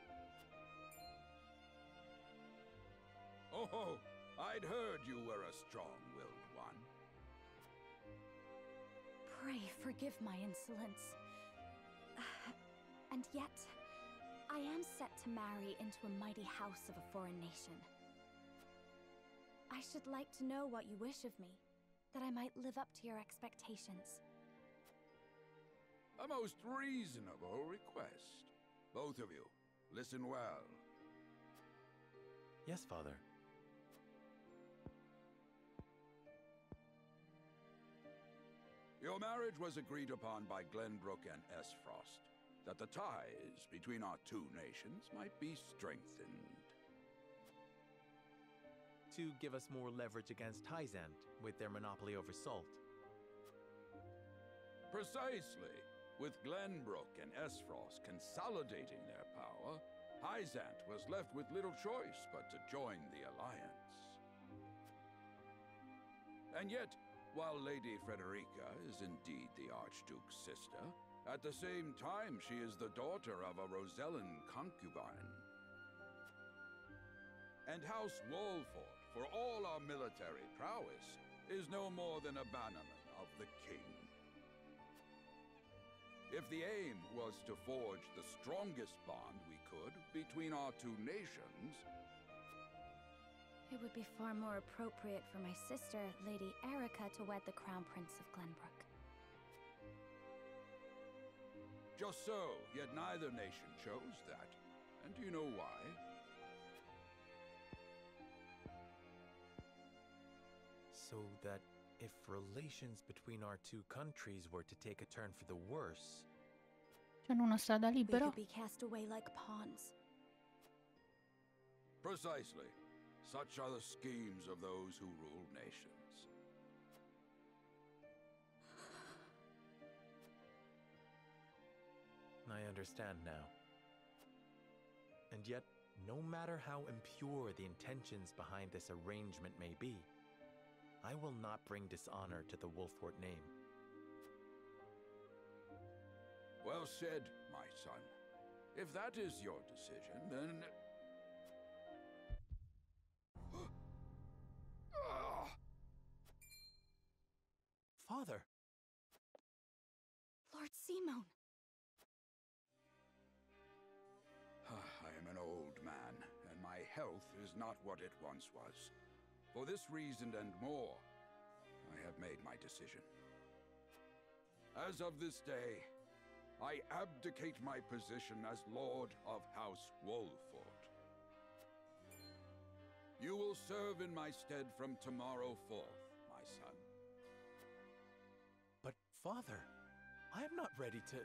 Oh, ho! I'd heard you were a strong-willed one. Pray forgive my insolence. And yet, I am set to marry into a mighty house of a foreign nation. I should like to know what you wish of me, that I might live up to your expectations. A most reasonable request. Both of you, listen well. Yes, Father. Your marriage was agreed upon by Glenbrook and Esfrost, that the ties between our two nations might be strengthened. To give us more leverage against Hyzant with their monopoly over salt. Precisely. With Glenbrook and Esfrost consolidating their power, Hyzant was left with little choice but to join the alliance. And yet, while Lady Frederica is indeed the Archduke's sister, at the same time she is the daughter of a Rosellan concubine. And House Wolfort, for all our military prowess, is no more than a bannerman of the king. If the aim was to forge the strongest bond we could between our two nations... It would be far more appropriate for my sister, Lady Erica, to wed the Crown Prince of Glenbrook. Just so, yet neither nation chose that. And do you know why? So that if relations between our two countries were to take a turn for the worse... C'è una strada We libera? could be cast away like pawns. Precisely. Such are the schemes of those who rule nations. I understand now. And yet, no matter how impure the intentions behind this arrangement may be, I will not bring dishonor to the Wolfort name. Well said, my son. If that is your decision, then... Father! Lord Simon! I am an old man, and my health is not what it once was. For this reason and more, I have made my decision. As of this day, I abdicate my position as Lord of House Wolfort. You will serve in my stead from tomorrow forth, my son. But, Father, I am not ready to...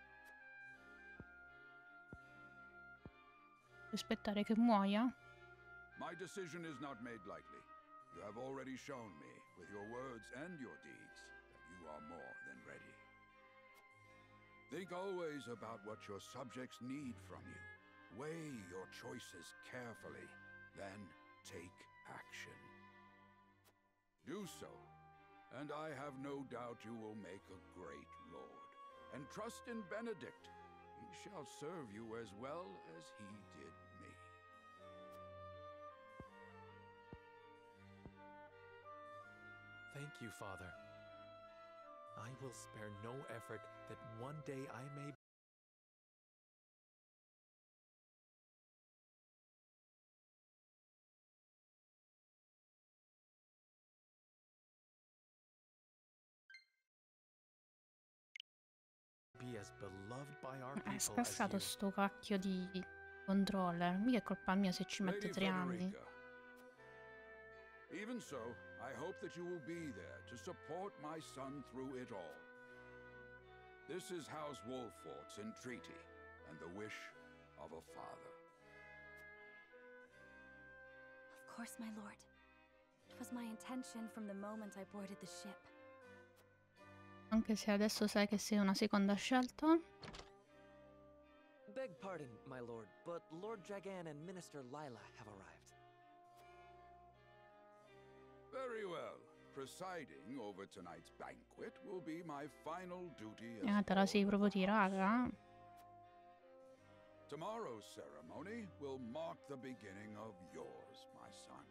Aspettare che muoia? My decision is not made lightly. You have already shown me, with your words and your deeds, that you are more than ready. Think always about what your subjects need from you. Weigh your choices carefully, then take action. Do so, and I have no doubt you will make a great lord. And trust in Benedict. He shall serve you as well as he did me. Thank you, Father. I will spare no effort that one day I may be as beloved by our È people as scassato you. sto cacchio di controller. Mica è colpa mia se ci mette Lady tre anni. Frederica. Even so, I hope that you will be there to support my son through it all. This is House Wolfort's entreaty, and the wish of a father. Of course, my lord. It was my intention from the moment I boarded the ship. Anche se adesso sai che sei una seconda scelta. Beg pardon, my lord, but Lord Dragan and Minister Lila have arrived. Very well. Presiding over tonight's banquet will be my final duty as Ah, te la sei proprio tirata. Tomorrow's ceremony will mark the beginning of yours, my son.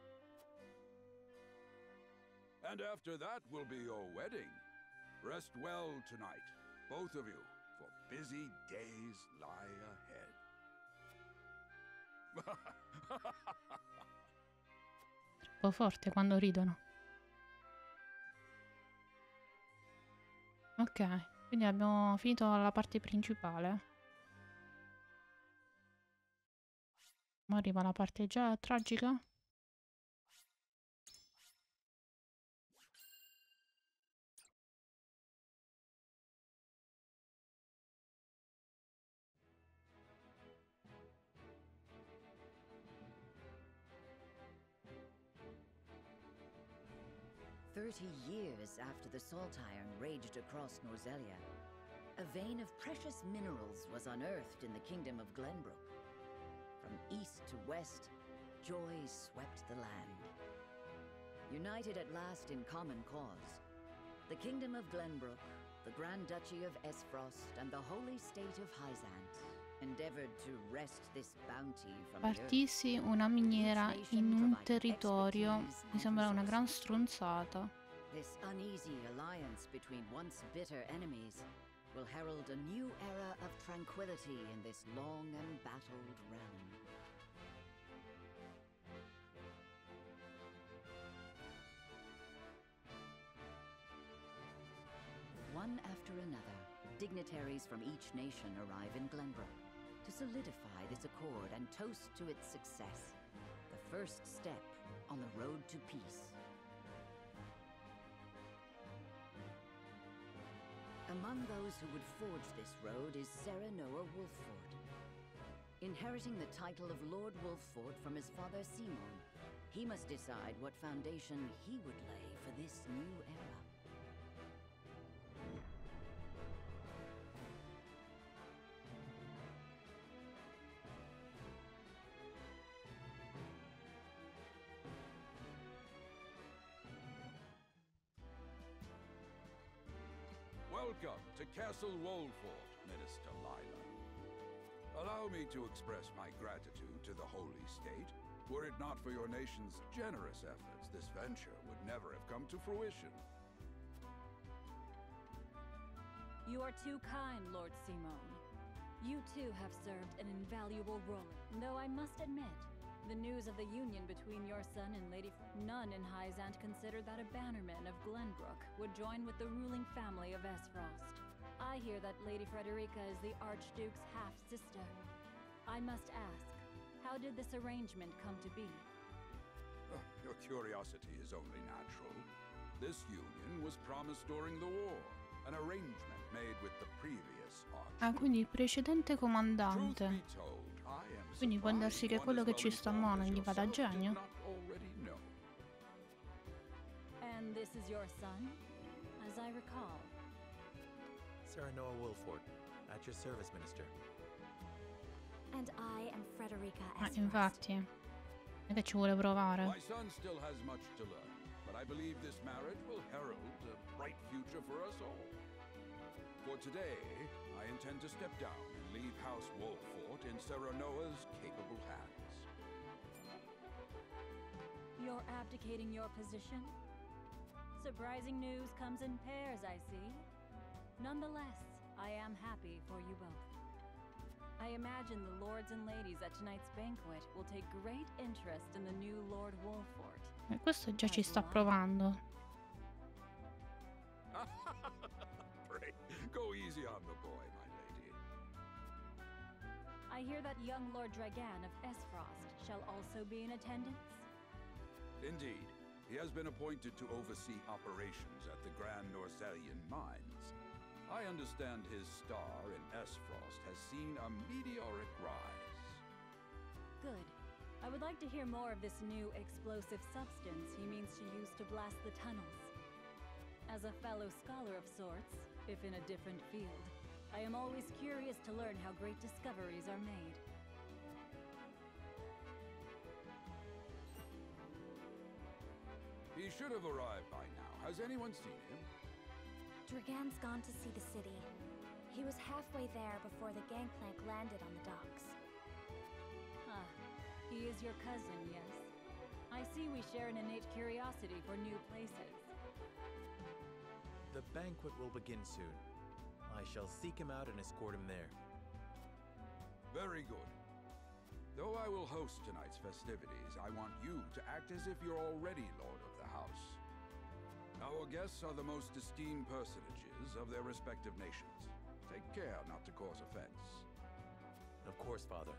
And after that will be your wedding. Rest well tonight, both of you, for busy days lie ahead. Troppo forte quando ridono. Ok, quindi abbiamo finito la parte principale. Ma arriva la parte già tragica. Thirty years after the Salt Iron raged across Norzelia, a vein of precious minerals was unearthed in the kingdom of Glenbrook. From east to west, joy swept the land. United at last in common cause, the kingdom of Glenbrook, the Grand Duchy of Esfrost, and the holy state of Hyzant endeavored to wrest this bounty from the earth. Partissi una miniera in un territorio, mi sembra una gran stronzata. This uneasy alliance between once bitter enemies will herald a new era of tranquility in this long embattled realm. One after another, dignitaries from each nation arrive in Glenbrook to solidify this accord and toast to its success, the first step on the road to peace. Among those who would forge this road is Sarah Noah Wolffort. Inheriting the title of Lord Wolffort from his father Simon, he must decide what foundation he would lay for this new era. Welcome to Castle Wolffort, Minister Lila. Allow me to express my gratitude to the Holy State. Were it not for your nation's generous efforts, this venture would never have come to fruition. You are too kind, Lord Simon. You too have served an invaluable role. Though I must admit, the news of the union between your son and Lady F none in Hyzant considered that a bannerman of Glenbrook would join with the ruling family of Esfrost. I hear that Lady Frederica is the Archduke's half-sister. I must ask, how did this arrangement come to be? Uh, your curiosity is only natural. This union was promised during the war, an arrangement made with the previous Archduke. Ah, quindi il precedente comandante. Quindi può darsi che quello che ci sta mo' non gli vada a genio. And this is your son, as I recall. Sarah Noah Wolffort, at your service, Minister. And I am Frederica Ah, Esfrost. infatti. Non è che ci vuole provare. My son still has much to learn, but I believe this marriage will herald a bright future for us all. For today, I intend to step down and leave House Wolffort in Sarah Noah's capable hands. You're abdicating your position? So surprising news comes in pairs, I see. Nonetheless, I am happy for you both. I imagine the lords and ladies at tonight's banquet will take great interest in the new Lord Wolfort. E questo già ci sta provando. Pray, go easy on the boy, my lady. I hear that young Lord Dragan of Esfrost shall also be in attendance? Indeed. He has been appointed to oversee operations at the Grand Norselian mines. I understand his star in Esfrost has seen a meteoric rise. Good. I would like to hear more of this new explosive substance he means to use to blast the tunnels. As a fellow scholar of sorts, if in a different field, I am always curious to learn how great discoveries are made. He should have arrived by now. Has anyone seen him? Dragan's gone to see the city. He was halfway there before the gangplank landed on the docks. Ah, he is your cousin, yes? I see we share an innate curiosity for new places. The banquet will begin soon. I shall seek him out and escort him there. Very good. Though I will host tonight's festivities, I want you to act as if you're already Lord of the House. Our guests are the most esteemed personages of their respective nations. Take care not to cause offense. Of course, Father.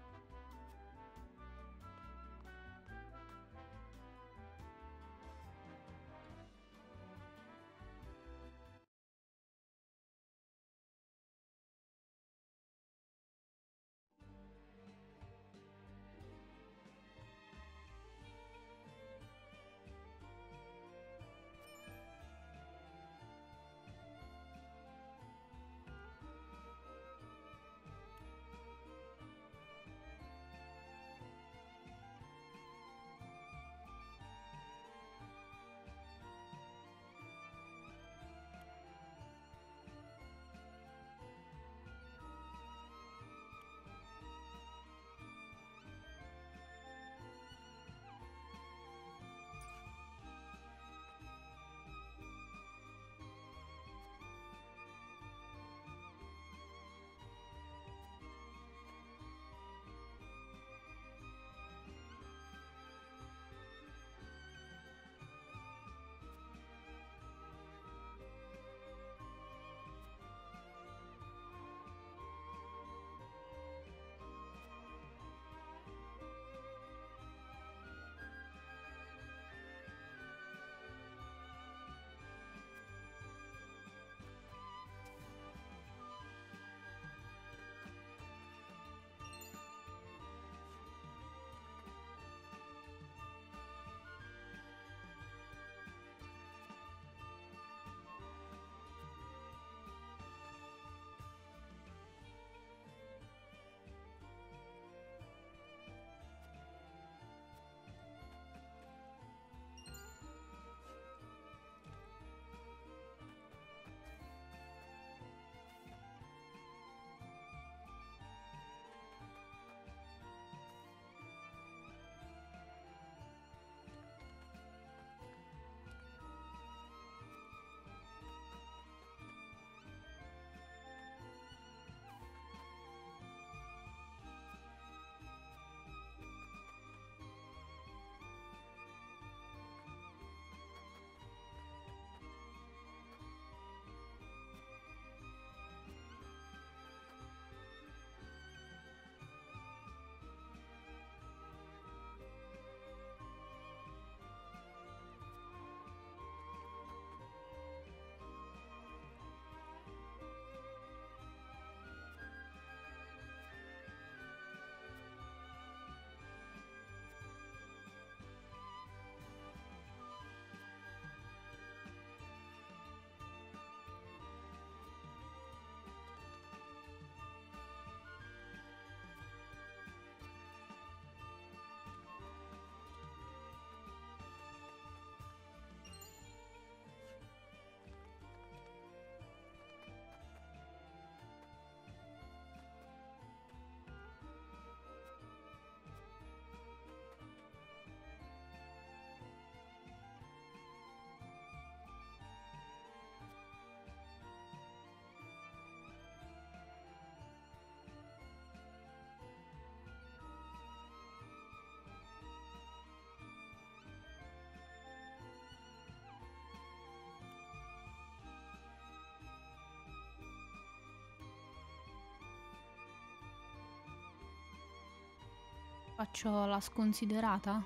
Faccio la sconsiderata?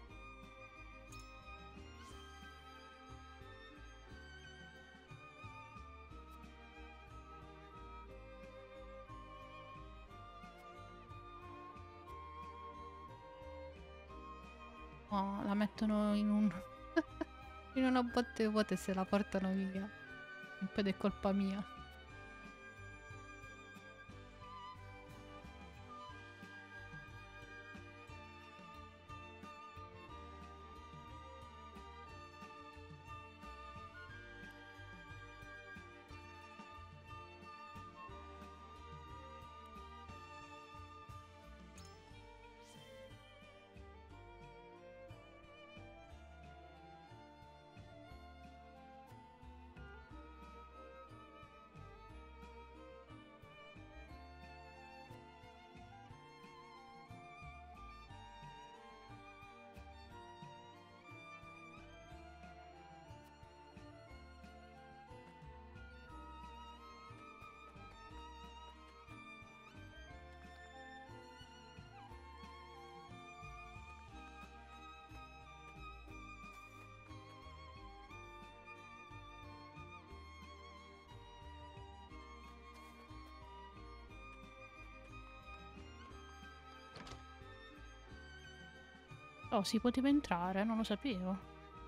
Oh, la mettono in un in una botte vuota e se la portano via. E poi è colpa mia. Oh, si poteva entrare, non lo sapevo.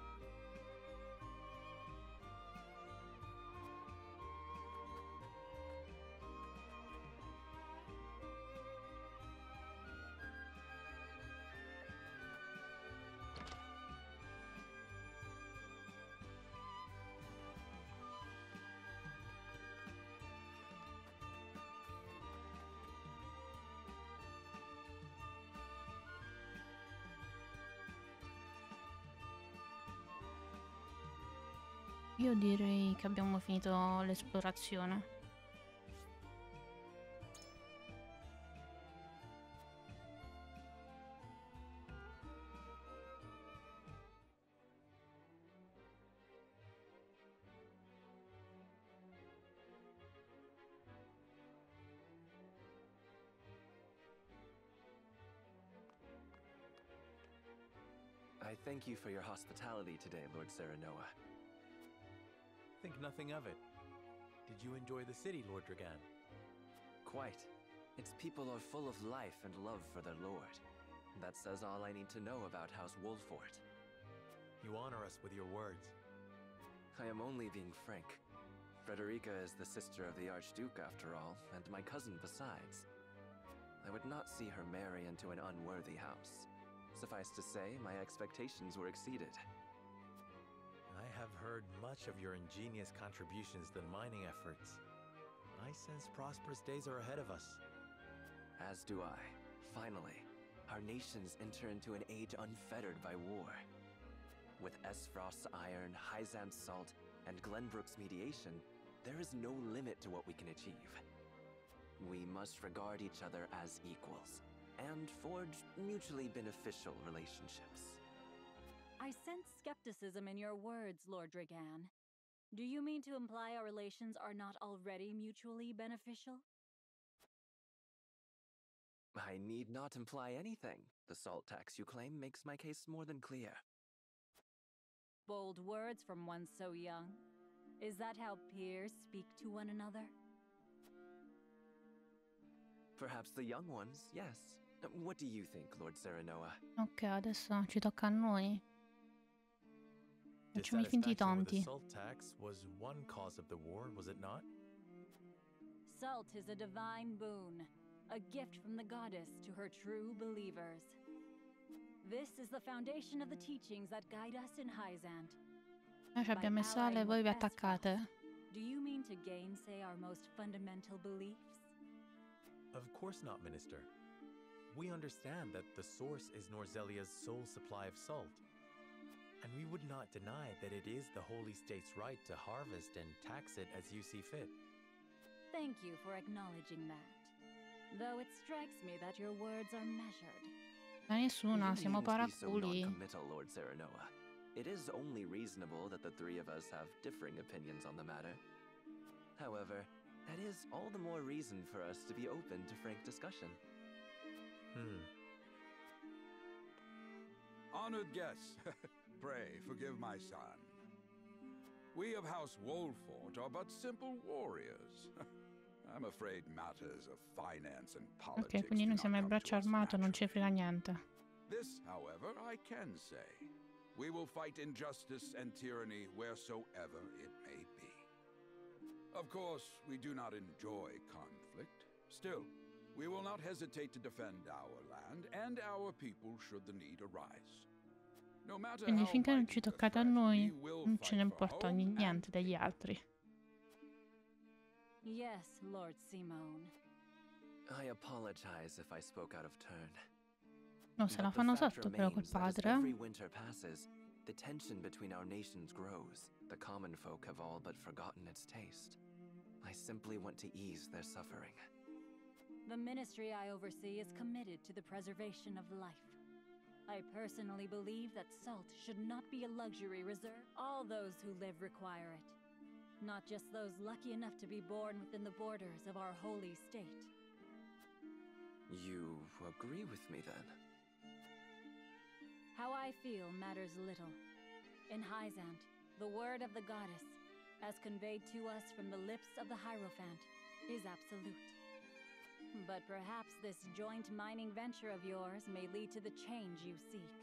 Io direi che abbiamo finito l'esplorazione. I thank you for your hospitality today, Lord Serenoa. Think nothing of it. Did you enjoy the city, Lord Dragan? Quite. Its people are full of life and love for their lord. That says all I need to know about House Wolfort. You honor us with your words. I am only being frank. Frederica is the sister of the Archduke, after all, and my cousin besides. I would not see her marry into an unworthy house. Suffice to say, my expectations were exceeded. I have heard much of your ingenious contributions to the mining efforts. I sense prosperous days are ahead of us. As do I. Finally, our nations enter into an age unfettered by war. With Esfrost's iron, Hyzant's salt, and Glenbrook's mediation, there is no limit to what we can achieve. We must regard each other as equals, and forge mutually beneficial relationships. I sense skepticism in your words, Lord Dragan. Do you mean to imply our relations are not already mutually beneficial? I need not imply anything. The salt tax you claim makes my case more than clear. Bold words from one so young. Is that how peers speak to one another? Perhaps the young ones, yes. What do you think, Lord Serenoa? Ok, adesso ci tocca a noi. Facciamo i finti tonti. The salt tax was one cause of the war, was it not? Salt is a divine boon, a gift from the goddess to her true believers. This is the foundation of the teachings that guide us in Hyzant. Noi ci abbiamo il sale, voi vi attaccate. Do you mean to gainsay our most fundamental beliefs? Of course not, Minister. We understand that the source is Norzelia's sole supply of salt. And we would not deny that it is the Holy State's right to harvest and tax it as you see fit. Thank you for acknowledging that. Though it strikes me that your words are measured. Ma nessuna, siamo paraculi. Lord Serenoa. It is only reasonable that the three of us have differing opinions on the matter. However, that is all the more reason for us to be open to frank discussion. Hmm. Honored guests, pray forgive my son. We of House Wolfort are but simple warriors. I'm afraid matters of finance and politics. Ok, quindi noi siamo il braccio armato, non ci frega niente. This, however, I can say. We will fight injustice and tyranny wheresoever it may be. Of course, we do not enjoy conflict. Still, we will not hesitate to defend our land and our people should the need arise. No matter Quindi how finché non mighty ci the toccate a threat, noi, we will non ce ne fight for importa home ni- niente degli altri. Yes, Lord Simone. I apologize if I spoke out of turn. No, se la But the fanno fact sotto però col remains that as padre. every winter passes, the tension between our nations grows. The common folk have all but forgotten its taste. I simply want to ease their suffering. The ministry I oversee is committed to the preservation of life. I personally believe that salt should not be a luxury reserved. All those who live require it. Not just those lucky enough to be born within the borders of our holy state. You agree with me then? How I feel matters little. In Hyzant, the word of the goddess, as conveyed to us from the lips of the Hierophant, is absolute. But perhaps this joint mining venture of yours may lead to the change you seek.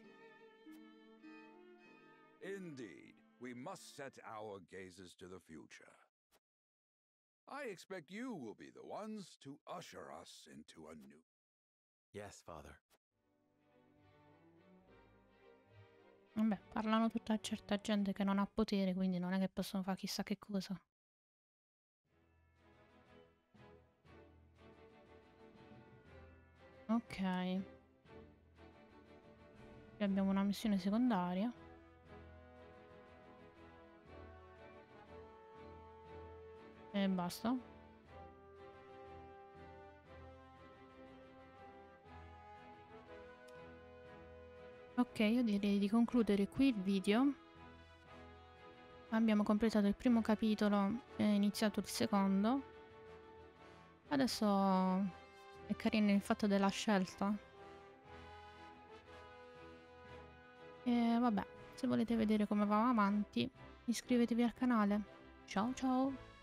Indeed, we must set our gazes to the future. I expect you will be the ones to usher us into a new... Yes, Father. Vabbè, parlano tutta certa gente che non ha potere, quindi non è che possono fare chissà che cosa. Ok. Qui abbiamo una missione secondaria. E basta. Ok, io direi di concludere qui il video. Abbiamo completato il primo capitolo e iniziato il secondo. Adesso è carino il fatto della scelta. E vabbè, se volete vedere come va avanti, iscrivetevi al canale. Ciao ciao!